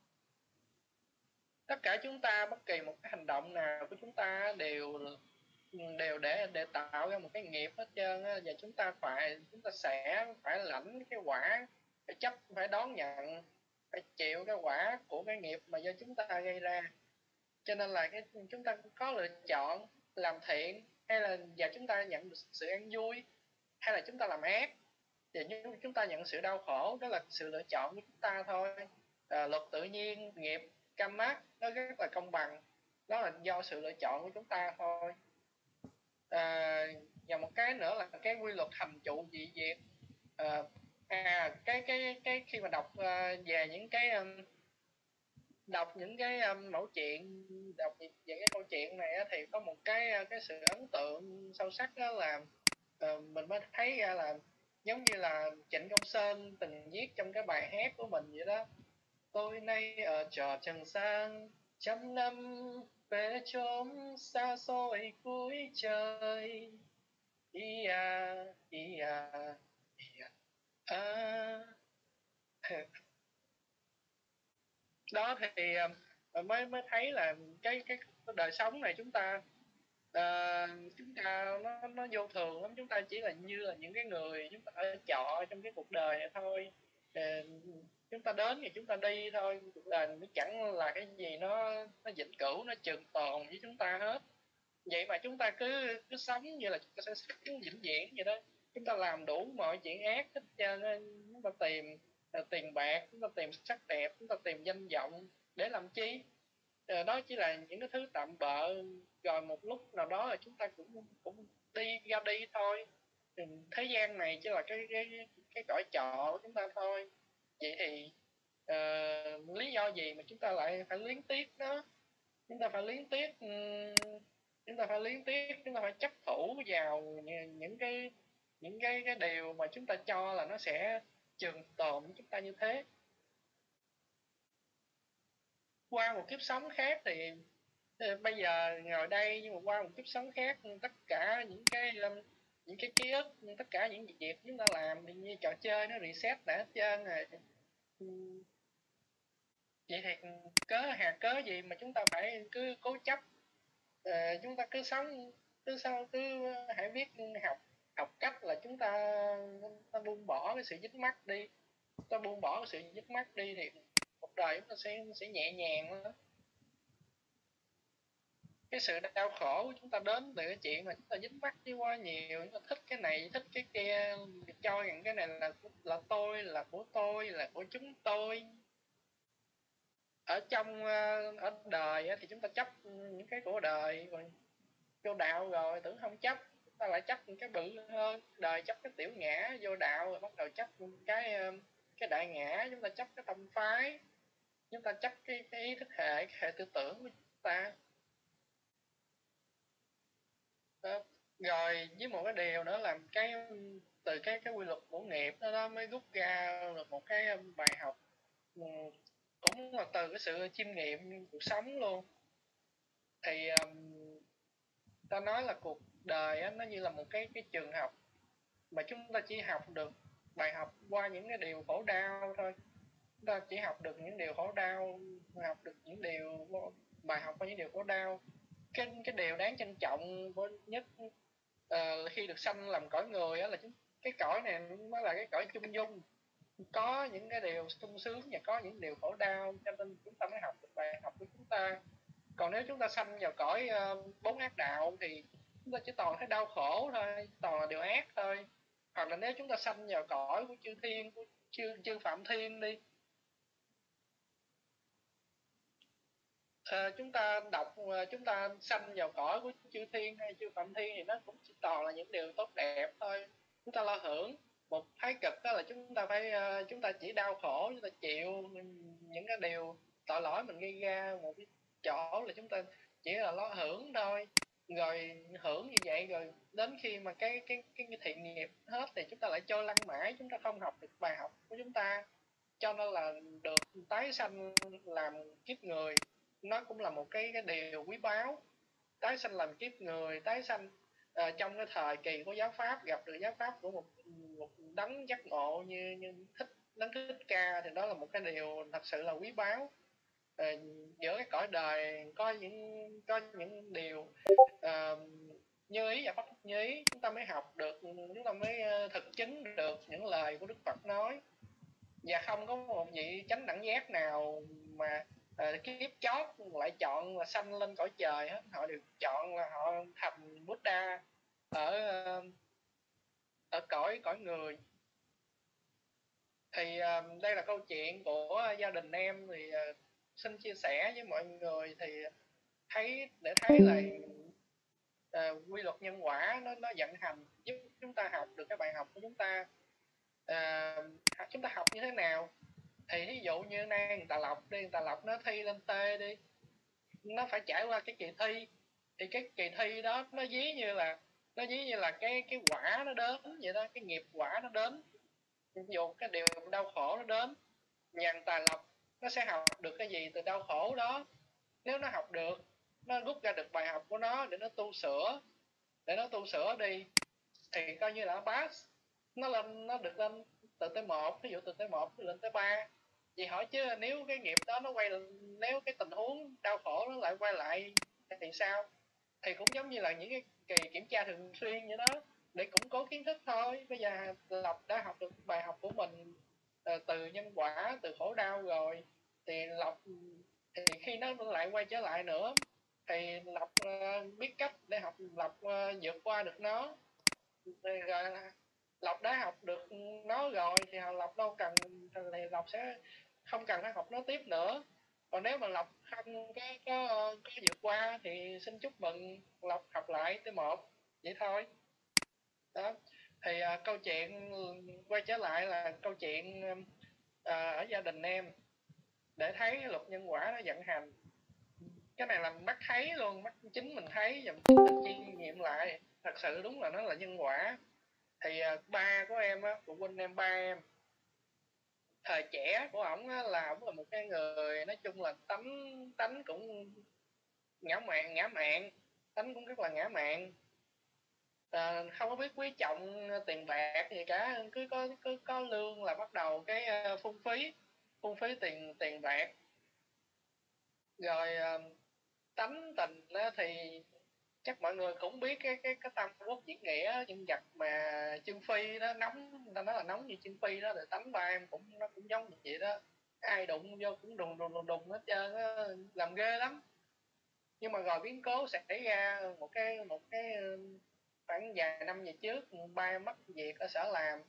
Speaker 6: tất cả chúng ta, bất kỳ một cái hành động nào của chúng ta đều đều để để tạo ra một cái nghiệp hết trơn á, và chúng ta phải chúng ta sẽ phải lãnh cái quả, phải chấp, phải đón nhận, phải chịu cái quả của cái nghiệp mà do chúng ta gây ra. Cho nên là cái chúng ta có lựa chọn, làm thiện, hay là và chúng ta nhận được sự an vui, hay là chúng ta làm ác. Và nếu chúng ta nhận sự đau khổ, đó là sự lựa chọn của chúng ta thôi. À, luật tự nhiên, nghiệp, karma nó rất là công bằng, đó là do sự lựa chọn của chúng ta thôi. À, và một cái nữa là cái quy luật hành trụ dị diệt. À, à cái cái cái khi mà đọc uh, về những cái um, đọc những cái um, mẫu chuyện, đọc về cái câu chuyện này á, thì có một cái cái sự ấn tượng sâu sắc, đó là uh, mình mới thấy ra là giống như là Trịnh Công Sơn từng viết trong cái bài hát của mình vậy đó. Tôi nay ở trọ Trường Giang, trăm năm về chốn xa xôi cuối trời. Ý à, ý à, ý à. À. Đó thì uh, mới mới thấy là cái cái đời sống này chúng ta uh, chúng ta nó nó vô thường lắm. Chúng ta chỉ là như là những cái người chúng ta ở trọ trong cái cuộc đời này thôi. Uh, chúng ta đến thì chúng ta đi thôi. Cuộc đời nó chẳng là cái gì nó nó vĩnh cửu, nó trường tồn với chúng ta hết. Vậy mà chúng ta cứ cứ sống như là chúng ta sẽ sống vĩnh viễn vậy đó. Chúng ta làm đủ mọi chuyện ác hết trơn. Chúng ta tìm uh, tiền bạc, chúng ta tìm sắc đẹp, chúng ta tìm danh vọng để làm chi? Uh, đó chỉ là những cái thứ tạm bợ, rồi một lúc nào đó là chúng ta cũng cũng đi ra đi thôi. Thế gian này chỉ là cái cái cái cõi trọ của chúng ta thôi. Vậy thì uh, lý do gì mà chúng ta lại phải luyến tiếc nó? Chúng ta phải luyến tiếc um, chúng ta phải luyến tiếc chúng ta phải chấp thủ vào những cái những cái cái điều mà chúng ta cho là nó sẽ trường tồn với chúng ta như thế. Qua một kiếp sống khác thì, thì bây giờ ngồi đây, nhưng mà qua một kiếp sống khác, tất cả những cái những cái ký ức, tất cả những việc chúng ta làm thì như trò chơi nó reset đã hết trơn rồi. Vậy thì cớ hạt cớ gì mà chúng ta phải cứ cố chấp? À, chúng ta cứ sống cứ sao cứ hãy biết học học cách là chúng ta, ta buông bỏ cái sự dính mắc đi. Ta buông bỏ cái sự dính mắc đi thì cuộc đời chúng ta sẽ sẽ nhẹ nhàng đó. Cái sự đau khổ của chúng ta đến từ cái chuyện mà chúng ta dính mắc với quá nhiều. Chúng ta thích cái này, thích cái kia, cho rằng cái này là là tôi, là của tôi, là của chúng tôi. Ở trong ở đời thì chúng ta chấp những cái của đời, rồi vô đạo rồi tưởng không chấp, chúng ta lại chấp những cái bự hơn. Đời chấp cái tiểu ngã, vô đạo rồi bắt đầu chấp cái cái đại ngã. Chúng ta chấp cái tâm phái, chúng ta chấp cái, cái ý thức hệ, cái hệ tư tưởng của chúng ta. Đó. Rồi với một cái điều nữa là cái từ cái cái quy luật của nghiệp đó, đó mới rút ra được một cái bài học, cũng là từ cái sự chiêm nghiệm cuộc sống luôn. Thì um, ta nói là cuộc đời á, nó như là một cái cái trường học mà chúng ta chỉ học được bài học qua những cái điều khổ đau thôi. Chúng ta chỉ học được những điều khổ đau, học được những điều bài học qua những điều khổ đau. Cái cái điều đáng trân trọng nhất uh, khi được sanh làm cõi người á, là chúng, cái cõi này nó là cái cõi chung dung, có những cái điều sung sướng và có những điều khổ đau, cho nên chúng ta mới học được bài học của chúng ta. Còn nếu chúng ta sanh vào cõi uh, bốn ác đạo thì chúng ta chỉ toàn thấy đau khổ thôi, toàn là điều ác thôi. Hoặc là nếu chúng ta sanh vào cõi của chư thiên, của chư, chư phạm thiên đi, à, chúng ta đọc uh, chúng ta sanh vào cõi của chư thiên hay chư phạm thiên thì nó cũng chỉ toàn là những điều tốt đẹp thôi. Chúng ta lo hưởng. Một thái cực đó là chúng ta phải uh, chúng ta chỉ đau khổ, chúng ta chịu những cái điều tội lỗi mình gây ra. Một cái chỗ là chúng ta chỉ là lo hưởng thôi. Rồi hưởng như vậy rồi đến khi mà cái cái cái, cái thiện nghiệp hết thì chúng ta lại trôi lăn mãi, chúng ta không học được bài học của chúng ta. Cho nên là được tái sanh làm kiếp người nó cũng là một cái cái điều quý báu. Tái sanh làm kiếp người, tái sanh uh, trong cái thời kỳ của giáo pháp, gặp được giáo pháp của một một đấng giác ngộ như như thích đấng Thích Ca, thì đó là một cái điều thật sự là quý báu. Uh, giữa cái cõi đời có những có những điều uh, như ý và bất như ý, chúng ta mới học được, chúng ta mới uh, thực chứng được những lời của Đức Phật nói. Và không có một vị chánh đẳng giác nào mà uh, kiếp chót lại chọn là sanh lên cõi trời hết, họ đều chọn là họ thành Buddha ở uh, ở cõi cõi người. Thì uh, đây là câu chuyện của gia đình em, thì uh, xin chia sẻ với mọi người thì thấy để thấy là uh, quy luật nhân quả nó nó vận hành giúp chúng ta học được cái bài học của chúng ta. Uh, chúng ta học như thế nào? Thì ví dụ như nay người ta lọc đi, người ta lọc nó thi lên T đi, nó phải trải qua cái kỳ thi, thì cái kỳ thi đó nó ví như là nó ví như là cái cái quả nó đến vậy đó, cái nghiệp quả nó đến. Ví dụ cái điều đau khổ nó đến, nhà tài lộc nó sẽ học được cái gì từ đau khổ đó. Nếu nó học được, nó rút ra được bài học của nó để nó tu sửa, để nó tu sửa đi, thì coi như là pass. Nó lên, nó được lên từ T một, ví dụ từ T một lên T ba. Vậy hỏi chứ nếu cái nghiệp đó nó quay, nếu cái tình huống đau khổ nó lại quay lại thì sao? Thì cũng giống như là những cái kỳ kiểm tra thường xuyên vậy đó, để củng cố kiến thức thôi. Bây giờ Lộc đã học được bài học của mình uh, từ nhân quả, từ khổ đau rồi, thì Lộc thì khi nó lại quay trở lại nữa thì Lộc uh, biết cách để học, Lộc uh, vượt qua được nó. Thì uh, Lộc đã học được nó rồi thì Lộc đâu cần, thì Lộc sẽ không cần phải học nó tiếp nữa. Còn nếu mà Lộc không có, có, có vượt qua thì xin chúc mừng Lộc học lại T một, vậy thôi đó. Thì uh, câu chuyện quay trở lại là câu chuyện uh, ở gia đình em, để thấy luật nhân quả nó vận hành. Cái này là mắt thấy luôn, mắt chính mình thấy và chính mình chiêm nghiệm lại, thật sự đúng là nó là nhân quả. Thì uh, ba của em á, phụ huynh em, ba em thời trẻ của ổng á, là ổng là một cái người nói chung là tánh tánh cũng ngã mạn ngã mạn tánh cũng rất là ngã mạn. À, không có biết quý trọng tiền bạc gì cả, cứ có cứ có lương là bắt đầu cái uh, phung phí phung phí tiền tiền bạc. Rồi uh, tánh tình á, thì chắc mọi người cũng biết cái cái cái Tam Quốc diễn nghĩa nhân vật mà Trương Phi đó, nóng, ta nói là nóng như Trương Phi đó, thì tánh ba em cũng nó cũng giống như vậy đó, ai đụng vô cũng đùng đùng đùng đùng hết trơn á, làm ghê lắm. Nhưng mà rồi biến cố xảy ra một cái một cái khoảng vài năm về trước, ba em mất việc ở sở làm.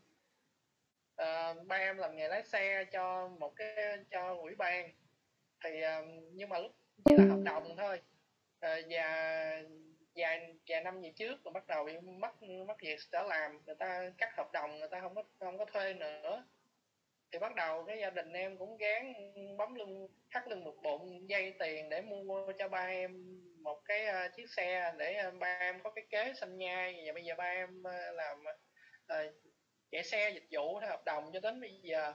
Speaker 6: À, ba em làm nghề lái xe cho một cái cho ủy ban, thì nhưng mà lúc chỉ là hợp đồng thôi. À, và vài vài năm về trước rồi bắt đầu bị mất mất việc sở làm, người ta cắt hợp đồng, người ta không có không có thuê nữa. Thì bắt đầu cái gia đình em cũng gán bấm lưng thắt lưng một bụng dây tiền để mua cho ba em một cái uh, chiếc xe, để uh, ba em có cái kế sinh nhai. Và bây giờ ba em uh, làm uh, chạy xe dịch vụ theo hợp đồng cho đến bây giờ.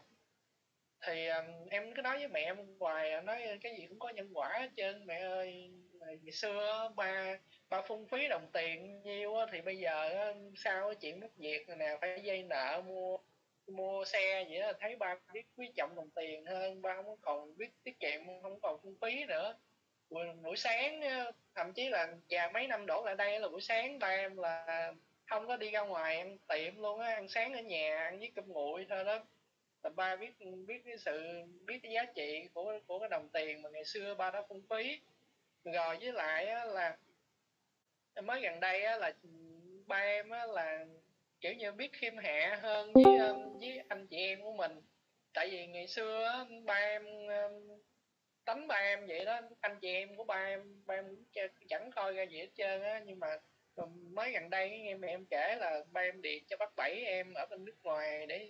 Speaker 6: Thì uh, em cứ nói với mẹ em hoài, nói cái gì cũng có nhân quả hết trơn mẹ ơi. Ngày xưa ba ba phung phí đồng tiền nhiêu thì bây giờ sao cái chuyện mất việc rồi nè, phải dây nợ mua mua xe vậy đó, thấy ba biết quý trọng đồng tiền hơn, ba không còn biết tiết kiệm, không còn phung phí nữa. Buổi, buổi sáng thậm chí là già mấy năm đổ lại đây là buổi sáng ba em là không có đi ra ngoài ăn tiệm luôn á, ăn sáng ở nhà ăn với cơm nguội thôi đó. Là ba biết biết cái sự biết cái giá trị của của cái đồng tiền mà ngày xưa ba đã phung phí. Rồi với lại á, là mới gần đây á, là ba em á, là kiểu như biết khiêm hạ hơn với với anh chị em của mình. Tại vì ngày xưa á, ba em tánh ba em vậy đó, anh chị em của ba em ba em chẳng coi ra gì hết trơn á. Nhưng mà mới gần đây em em kể là ba em điện cho bác Bảy em ở bên nước ngoài để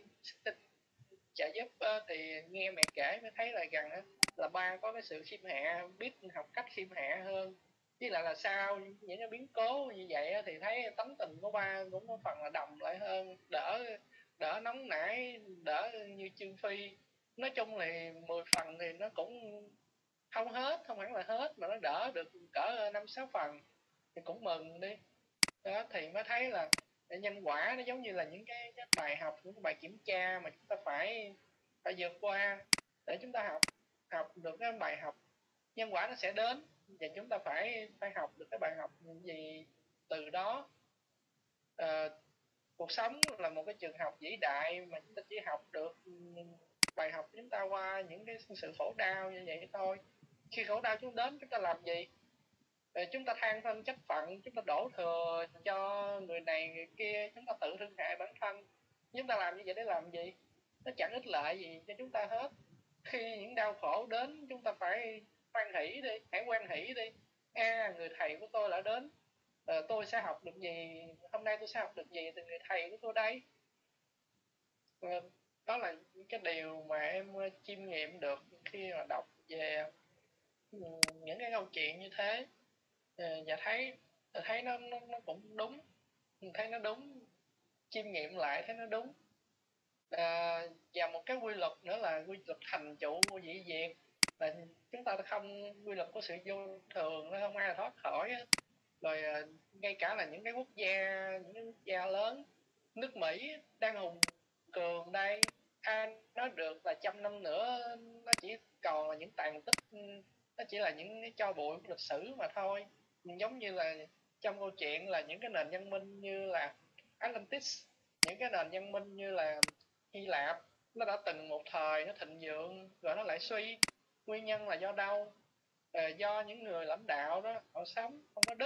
Speaker 6: trợ giúp á, thì nghe mẹ kể mới thấy là rằng á, là ba có cái sự khiêm hạ, biết học cách khiêm hạ hơn. Với lại là sau những cái biến cố như vậy á, thì thấy tánh tình của ba cũng có phần là đồng lại hơn, đỡ đỡ nóng nảy, đỡ như Trương Phi. Nói chung thì mười phần thì nó cũng không hết, không hẳn là hết, mà nó đỡ được cỡ năm sáu phần thì cũng mừng đi đó. Thì mới thấy là nhân quả nó giống như là những cái, cái bài học, những cái bài kiểm tra mà chúng ta phải phải vượt qua để chúng ta học học được cái bài học. Nhân quả nó sẽ đến và chúng ta phải phải học được cái bài học gì từ đó. À, cuộc sống là một cái trường học vĩ đại mà chúng ta chỉ học được bài học của chúng ta qua những cái sự khổ đau như vậy thôi. khi khổ đau chúng đến chúng ta làm gì? Rồi chúng ta than thân trách phận, chúng ta đổ thừa cho người này người kia, chúng ta tự thương hại bản thân. Chúng ta làm như vậy để làm gì? Nó chẳng ích lợi gì cho chúng ta hết. Khi những đau khổ đến, chúng ta phải hoan hỷ đi, hãy hoan hỷ đi. À, người thầy của tôi đã đến, à, tôi sẽ học được gì, hôm nay tôi sẽ học được gì từ người thầy của tôi đây. À, đó là những cái điều mà em chiêm nghiệm được khi mà đọc về những cái câu chuyện như thế. À, và thấy thấy nó, nó nó cũng đúng, thấy nó đúng, chiêm nghiệm lại thấy nó đúng. À, và một cái quy luật nữa là quy luật thành trụ của dĩ diệt, là chúng ta không, quy luật của sự vô thường nó không ai là thoát khỏi. Rồi à, ngay cả là những cái quốc gia, những cái quốc gia lớn, nước Mỹ đang hùng cường đây, ai nói được là trăm năm nữa nó chỉ còn là những tàn tích, nó chỉ là những cái tro bụi của lịch sử mà thôi. Giống như là trong câu chuyện là những cái nền văn minh như là Atlantis, những cái nền văn minh như là Hy Lạp, nó đã từng một thời nó thịnh vượng rồi nó lại suy. Nguyên nhân là do đâu? À, do những người lãnh đạo đó họ sống không có đức,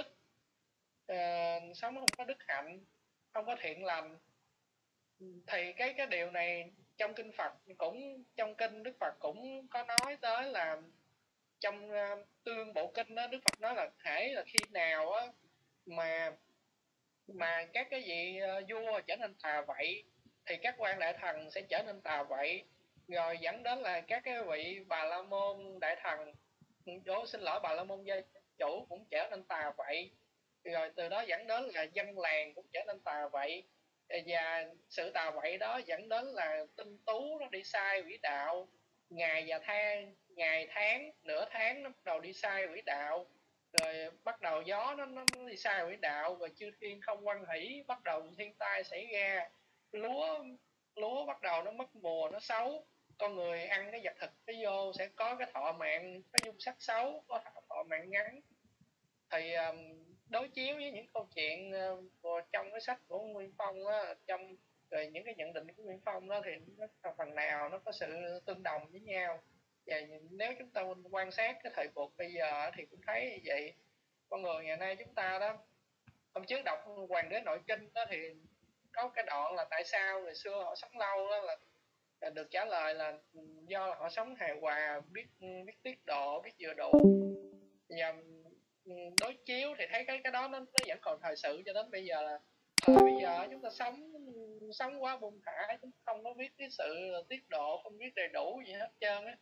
Speaker 6: à, sống không có đức hạnh, không có thiện lành. Thì cái cái điều này trong kinh Phật cũng, trong kinh Đức Phật cũng có nói tới là trong uh, Tương Bộ Kinh đó, Đức Phật nói là hễ là khi nào á mà mà các cái vị uh, vua trở nên tà vậy thì các quan đại thần sẽ trở nên tà vậy, rồi dẫn đến là các cái vị Bà La Môn đại thần, Ô, xin lỗi Bà La Môn gia chủ cũng trở nên tà vậy, rồi từ đó dẫn đến là dân làng cũng trở nên tà vậy, và sự tà vậy đó dẫn đến là tinh tú nó đi sai quỹ đạo, ngày và tháng, ngày tháng nửa tháng nó bắt đầu đi sai quỹ đạo, rồi bắt đầu gió nó, nó đi sai quỹ đạo, rồi chư thiên không hoan hỷ, bắt đầu thiên tai xảy ra, lúa lúa bắt đầu nó mất mùa, nó xấu, con người ăn cái vật thực cái vô sẽ có cái thọ mạng, có dung sắc xấu, có thọ mạng ngắn. Thì um, đối chiếu với những câu chuyện uh, trong cái sách của Nguyên Phong á, trong rồi những cái nhận định của Nguyên Phong đó thì nó phần nào nó có sự tương đồng với nhau. Và nếu chúng ta quan sát cái thời cuộc bây giờ thì cũng thấy như vậy. Con người ngày nay chúng ta đó, hôm trước đọc Hoàng đế Nội Kinh đó thì có cái đoạn là tại sao người xưa họ sống lâu đó, là, là được trả lời là do là họ sống hài hòa, biết biết tiết độ, biết vừa đủ. Và đối chiếu thì thấy cái cái đó nó, nó vẫn còn thời sự cho đến bây giờ, là thời bây giờ chúng ta sống sống quá buông thả, chúng ta không có biết cái sự tiết độ, không biết đầy đủ gì hết trơn á.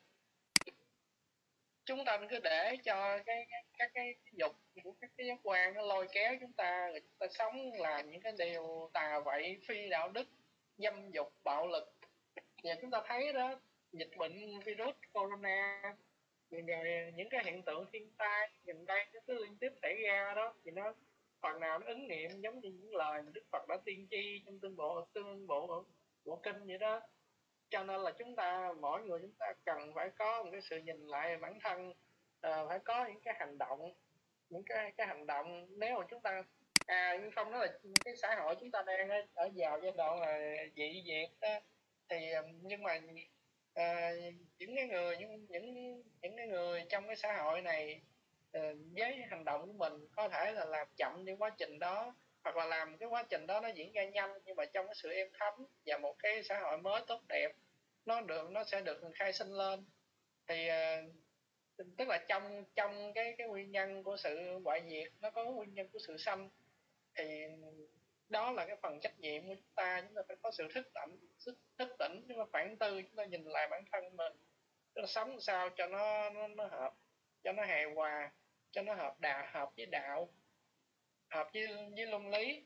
Speaker 6: Chúng ta cứ để cho cái cái các cái dục của các cái giác quan nó lôi kéo chúng ta, rồi chúng ta sống là những cái điều tà vậy, phi đạo đức, dâm dục, bạo lực. Và chúng ta thấy đó, dịch bệnh virus corona, rồi những cái hiện tượng thiên tai gần đây nó cứ liên tiếp xảy ra đó, thì nó phần nào nó ứng nghiệm giống như những lời mà Đức Phật đã tiên tri trong tương bộ tương bộ bộ kinh vậy đó. Cho nên là chúng ta, mỗi người chúng ta cần phải có một cái sự nhìn lại bản thân, à, phải có những cái hành động, những cái cái hành động. Nếu mà chúng ta à nhưng không, đó là cái xã hội chúng ta đang ở vào giai đoạn là dị diệt đó, thì nhưng mà à, những cái người những những những cái người trong cái xã hội này, à, với hành động của mình có thể là làm chậm đi quá trình đó, hoặc là làm cái quá trình đó nó diễn ra nhanh, nhưng mà trong cái sự êm thấm và một cái xã hội mới tốt đẹp, nó được nó sẽ được khai sinh lên. Thì à, tức là trong trong cái cái nguyên nhân của sự hoại diệt nó có nguyên nhân của sự sanh, thì đó là cái phần trách nhiệm của chúng ta. Chúng ta phải có sự thức tỉnh, thức, thức tỉnh chúng ta phản tư, chúng ta nhìn lại bản thân mình, chúng ta sống sao cho nó nó, nó hợp, cho nó hài hòa, cho nó hợp đạo, hợp với đạo, hợp với với luân lý.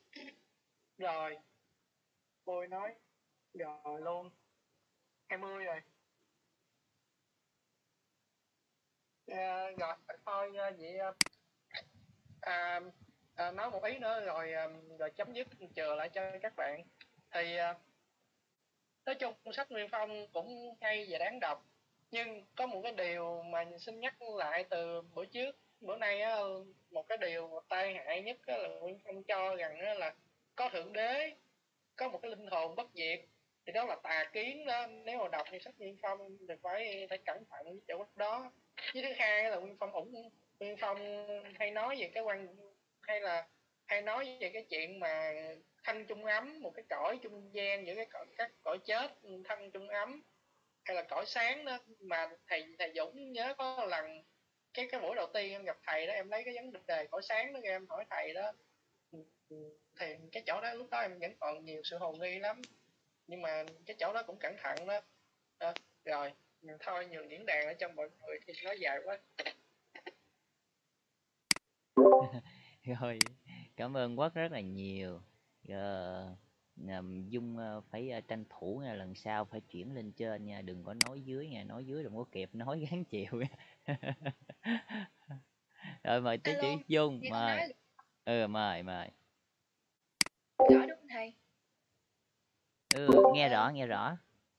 Speaker 6: Rồi tôi nói rồi luôn hai mươi rồi. À, rồi thôi vậy à, à, nói một ý nữa rồi rồi chấm dứt chờ lại cho các bạn. Thì à, nói chung sách Nguyên Phong cũng hay và đáng đọc, nhưng có một cái điều mà xin nhắc lại từ bữa trước bữa nay á, một cái điều tai hại nhất là Nguyên Phong cho rằng là có thượng đế, có một cái linh hồn bất diệt, thì đó là tà kiến đó. Nếu mà đọc như sách Nguyên Phong thì phải phải cẩn thận với chỗ đó. Với thứ hai là Nguyên Phong ủng Nguyên Phong hay nói về cái quan hay là hay nói về cái chuyện mà thanh chung ấm, một cái cõi trung gian giữa cái cõi, các cõi chết thanh chung ấm hay là cõi sáng đó. Mà thầy thầy Dũng nhớ có lần cái cái buổi đầu tiên em gặp thầy đó, em lấy cái vấn đề cõi sáng đó em hỏi thầy đó, thì cái chỗ đó lúc đó em vẫn còn nhiều sự hồ nghi lắm, nhưng mà cái chỗ đó cũng cẩn thận đó. À, rồi thôi nhường diễn đàn ở trong mọi người thì nói dài quá.
Speaker 3: Rồi, cảm ơn Quốc rất là nhiều. Ờ, Dung phải tranh thủ nha, lần sau phải chuyển lên trên nha, đừng có nói dưới nha, nói dưới đừng có kịp nói gắng chịu nha. Rồi mời tới chữ Dung, mời. Ừ mời mời.
Speaker 2: Rõ đúng không thầy?
Speaker 3: Ừ, nghe rõ nghe rõ.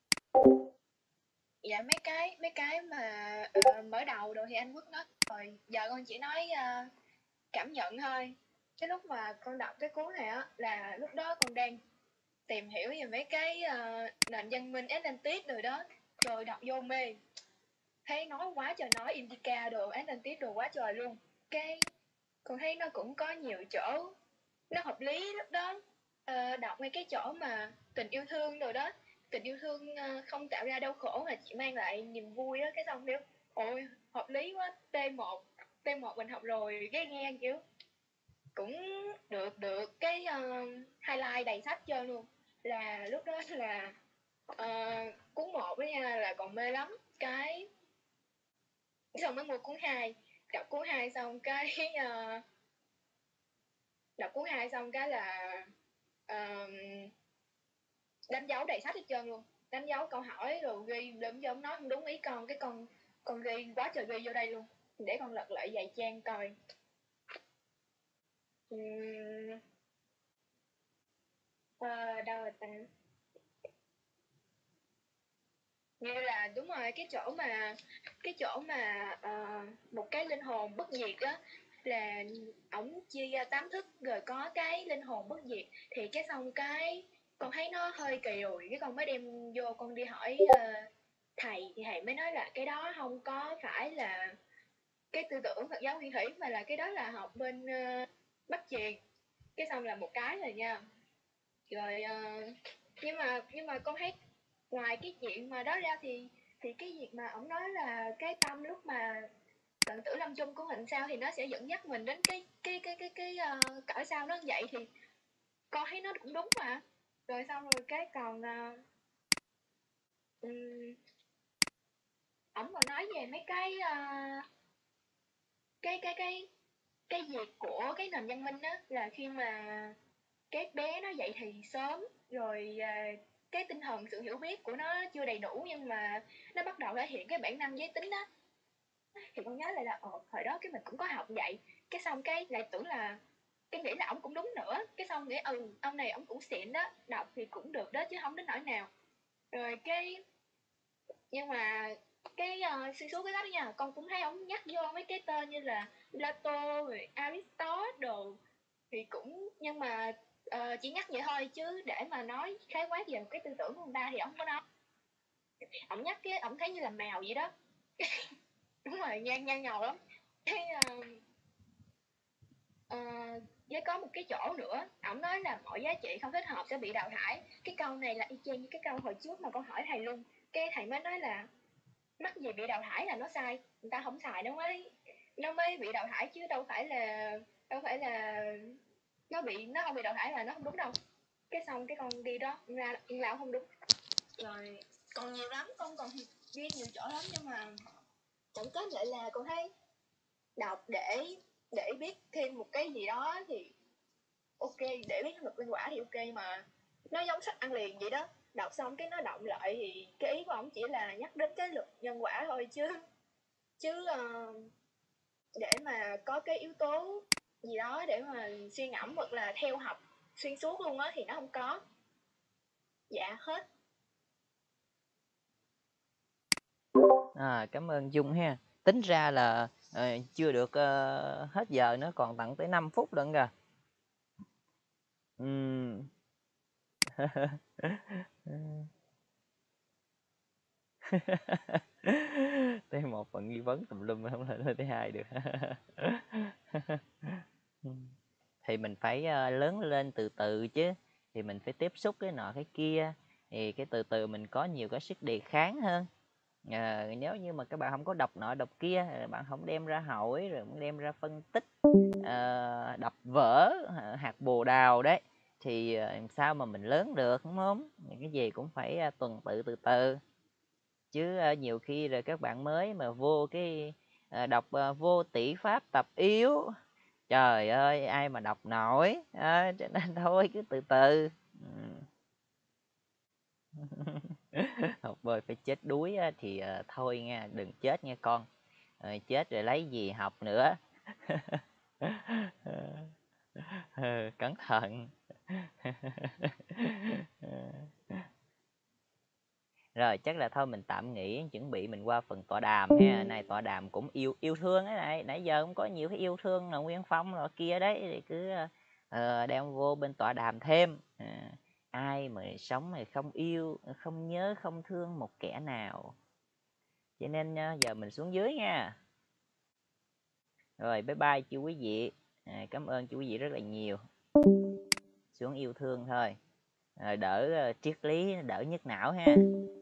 Speaker 2: Dạ mấy cái mấy cái mà uh, mở đầu rồi thì anh Quốc nói rồi, giờ con chỉ nói uh, cảm nhận thôi. Cái lúc mà con đọc cái cuốn này á là lúc đó con đang tìm hiểu về mấy cái uh, nền văn minh Atlantis rồi đó, rồi đọc vô mê, thấy nói quá trời, nói Indica đồ Atlantis đồ quá trời luôn. Cái con thấy nó cũng có nhiều chỗ nó hợp lý lúc đó. Uh, đọc mấy cái chỗ mà tình yêu thương rồi đó, tình yêu thương uh, không tạo ra đau khổ mà chỉ mang lại niềm vui á, cái xong kiểu ôi hợp lý quá. T một T một mình học rồi, cái nghe kiểu cũng được được cái uh, highlight đầy sách trơn luôn. Là lúc đó là uh, cuốn một đó nha là còn mê lắm, cái xong mới mua cuốn hai, đọc cuốn hai xong cái uh, đọc cuốn hai xong cái là uh, đánh dấu đầy sách hết trơn luôn, đánh dấu câu hỏi rồi ghi lượm cho ông nói không đúng ý con, cái con con ghi quá trời ghi vô đây luôn, để con lật lại vài trang coi. uhm... à, đâu rồi ta, như là đúng rồi cái chỗ mà cái chỗ mà uh, một cái linh hồn bất diệt á, là ổng chia ra tám thức rồi có cái linh hồn bất diệt, thì cái xong cái con thấy nó hơi kỳ rồi, cái con mới đem vô con đi hỏi uh, thầy, thì thầy mới nói là cái đó không có phải là cái tư tưởng Phật giáo Nguyên Thủy, mà là cái đó là học bên uh, Bắc Truyền, cái xong là một cái rồi nha. Rồi uh, nhưng mà nhưng mà con thấy ngoài cái chuyện mà đó ra thì thì cái việc mà ổng nói là cái tâm lúc mà cận tử lâm chung của mình sao thì nó sẽ dẫn dắt mình đến cái cái cái cái cái uh, cõi sau nó vậy, thì con thấy nó cũng đúng mà. Rồi xong rồi cái còn uh, um, ổng còn nói về mấy cái uh, cái cái cái cái việc của cái nền văn minh á, là khi mà các bé nó dậy thì sớm rồi uh, cái tinh thần sự hiểu biết của nó chưa đầy đủ, nhưng mà nó bắt đầu thể hiện cái bản năng giới tính đó. Thì con nhớ lại là ờ, hồi đó cái mình cũng có học vậy, cái xong cái lại tưởng là cái nghĩ là ổng cũng đúng nữa, cái xong nghĩ ừ ông này ổng cũng xịn đó, đọc thì cũng được đó chứ không đến nỗi nào. Rồi cái nhưng mà cái uh, xuyên suốt cái đó nha, con cũng thấy ổng nhắc vô mấy cái tên như là Plato rồi Aristotle đồ, thì cũng nhưng mà uh, chỉ nhắc vậy thôi, chứ để mà nói khái quát về một cái tư tưởng của người ta thì ổng có nói. Ổng nhắc cái ổng thấy như là mèo vậy đó. Đúng rồi, nhan nhan nhầu lắm. Cái uh, uh, với có một cái chỗ nữa ổng nói là mọi giá trị không thích hợp sẽ bị đào thải. Cái câu này là y chang như cái câu hồi trước mà con hỏi thầy luôn, cái thầy mới nói là mắc gì bị đào thải là nó sai, người ta không xài nó mới nó mới bị đào thải, chứ đâu phải là đâu phải là nó bị nó không bị đào thải là nó không đúng đâu. Cái xong cái con đi đó ra là không đúng. Rồi còn nhiều lắm, con còn ghi nhiều chỗ lắm, nhưng mà tổng kết lại là con thấy đọc để để biết thêm một cái gì đó thì ok, để biết luật nhân quả thì ok, mà nó giống sách ăn liền vậy đó, đọc xong cái nó động lại thì cái ý của ông chỉ là nhắc đến cái luật nhân quả thôi, chứ chứ uh, để mà có cái yếu tố gì đó để mà suy ngẫm hoặc là theo học xuyên suốt luôn á thì nó không có. Dạ hết.
Speaker 3: À, cảm ơn Dung ha. Tính ra là uh, chưa được uh, hết giờ nữa, còn tận tới năm phút lận kìa. Uhm. Tới một phần nghi vấn tùm lum không thể lên tới hai được. Thì mình phải uh, lớn lên từ từ chứ, thì mình phải tiếp xúc cái nọ cái kia, thì cái từ từ mình có nhiều cái sức đề kháng hơn. À, nếu như mà các bạn không có đọc nọ đọc kia, bạn không đem ra hỏi rồi không đem ra phân tích, uh, đọc vở hạt bồ đào đấy, thì uh, sao mà mình lớn được, đúng không? Cái gì cũng phải uh, tuần tự từ từ chứ. Uh, nhiều khi rồi các bạn mới mà vô cái uh, đọc uh, vô tỷ pháp tập yếu, trời ơi ai mà đọc nổi, à, cho nên thôi cứ từ từ. Học bơi phải chết đuối thì uh, thôi nha, đừng chết nha con, rồi chết rồi lấy gì học nữa. Cẩn thận. Rồi chắc là thôi mình tạm nghỉ, chuẩn bị mình qua phần tọa đàm ha. Này tọa đàm cũng yêu yêu thương ấy này, nãy giờ cũng có nhiều cái yêu thương là Nguyên Phong rồi kia đấy, thì cứ uh, đem vô bên tọa đàm thêm. Uh, ai mà sống mà không yêu, không nhớ, không thương một kẻ nào. Cho nên uh, giờ mình xuống dưới nha. Rồi bye bye chú quý vị. À, cảm ơn chú quý vị rất là nhiều. Xuống yêu thương thôi. À, đỡ uh, triết lý đỡ nhức não ha.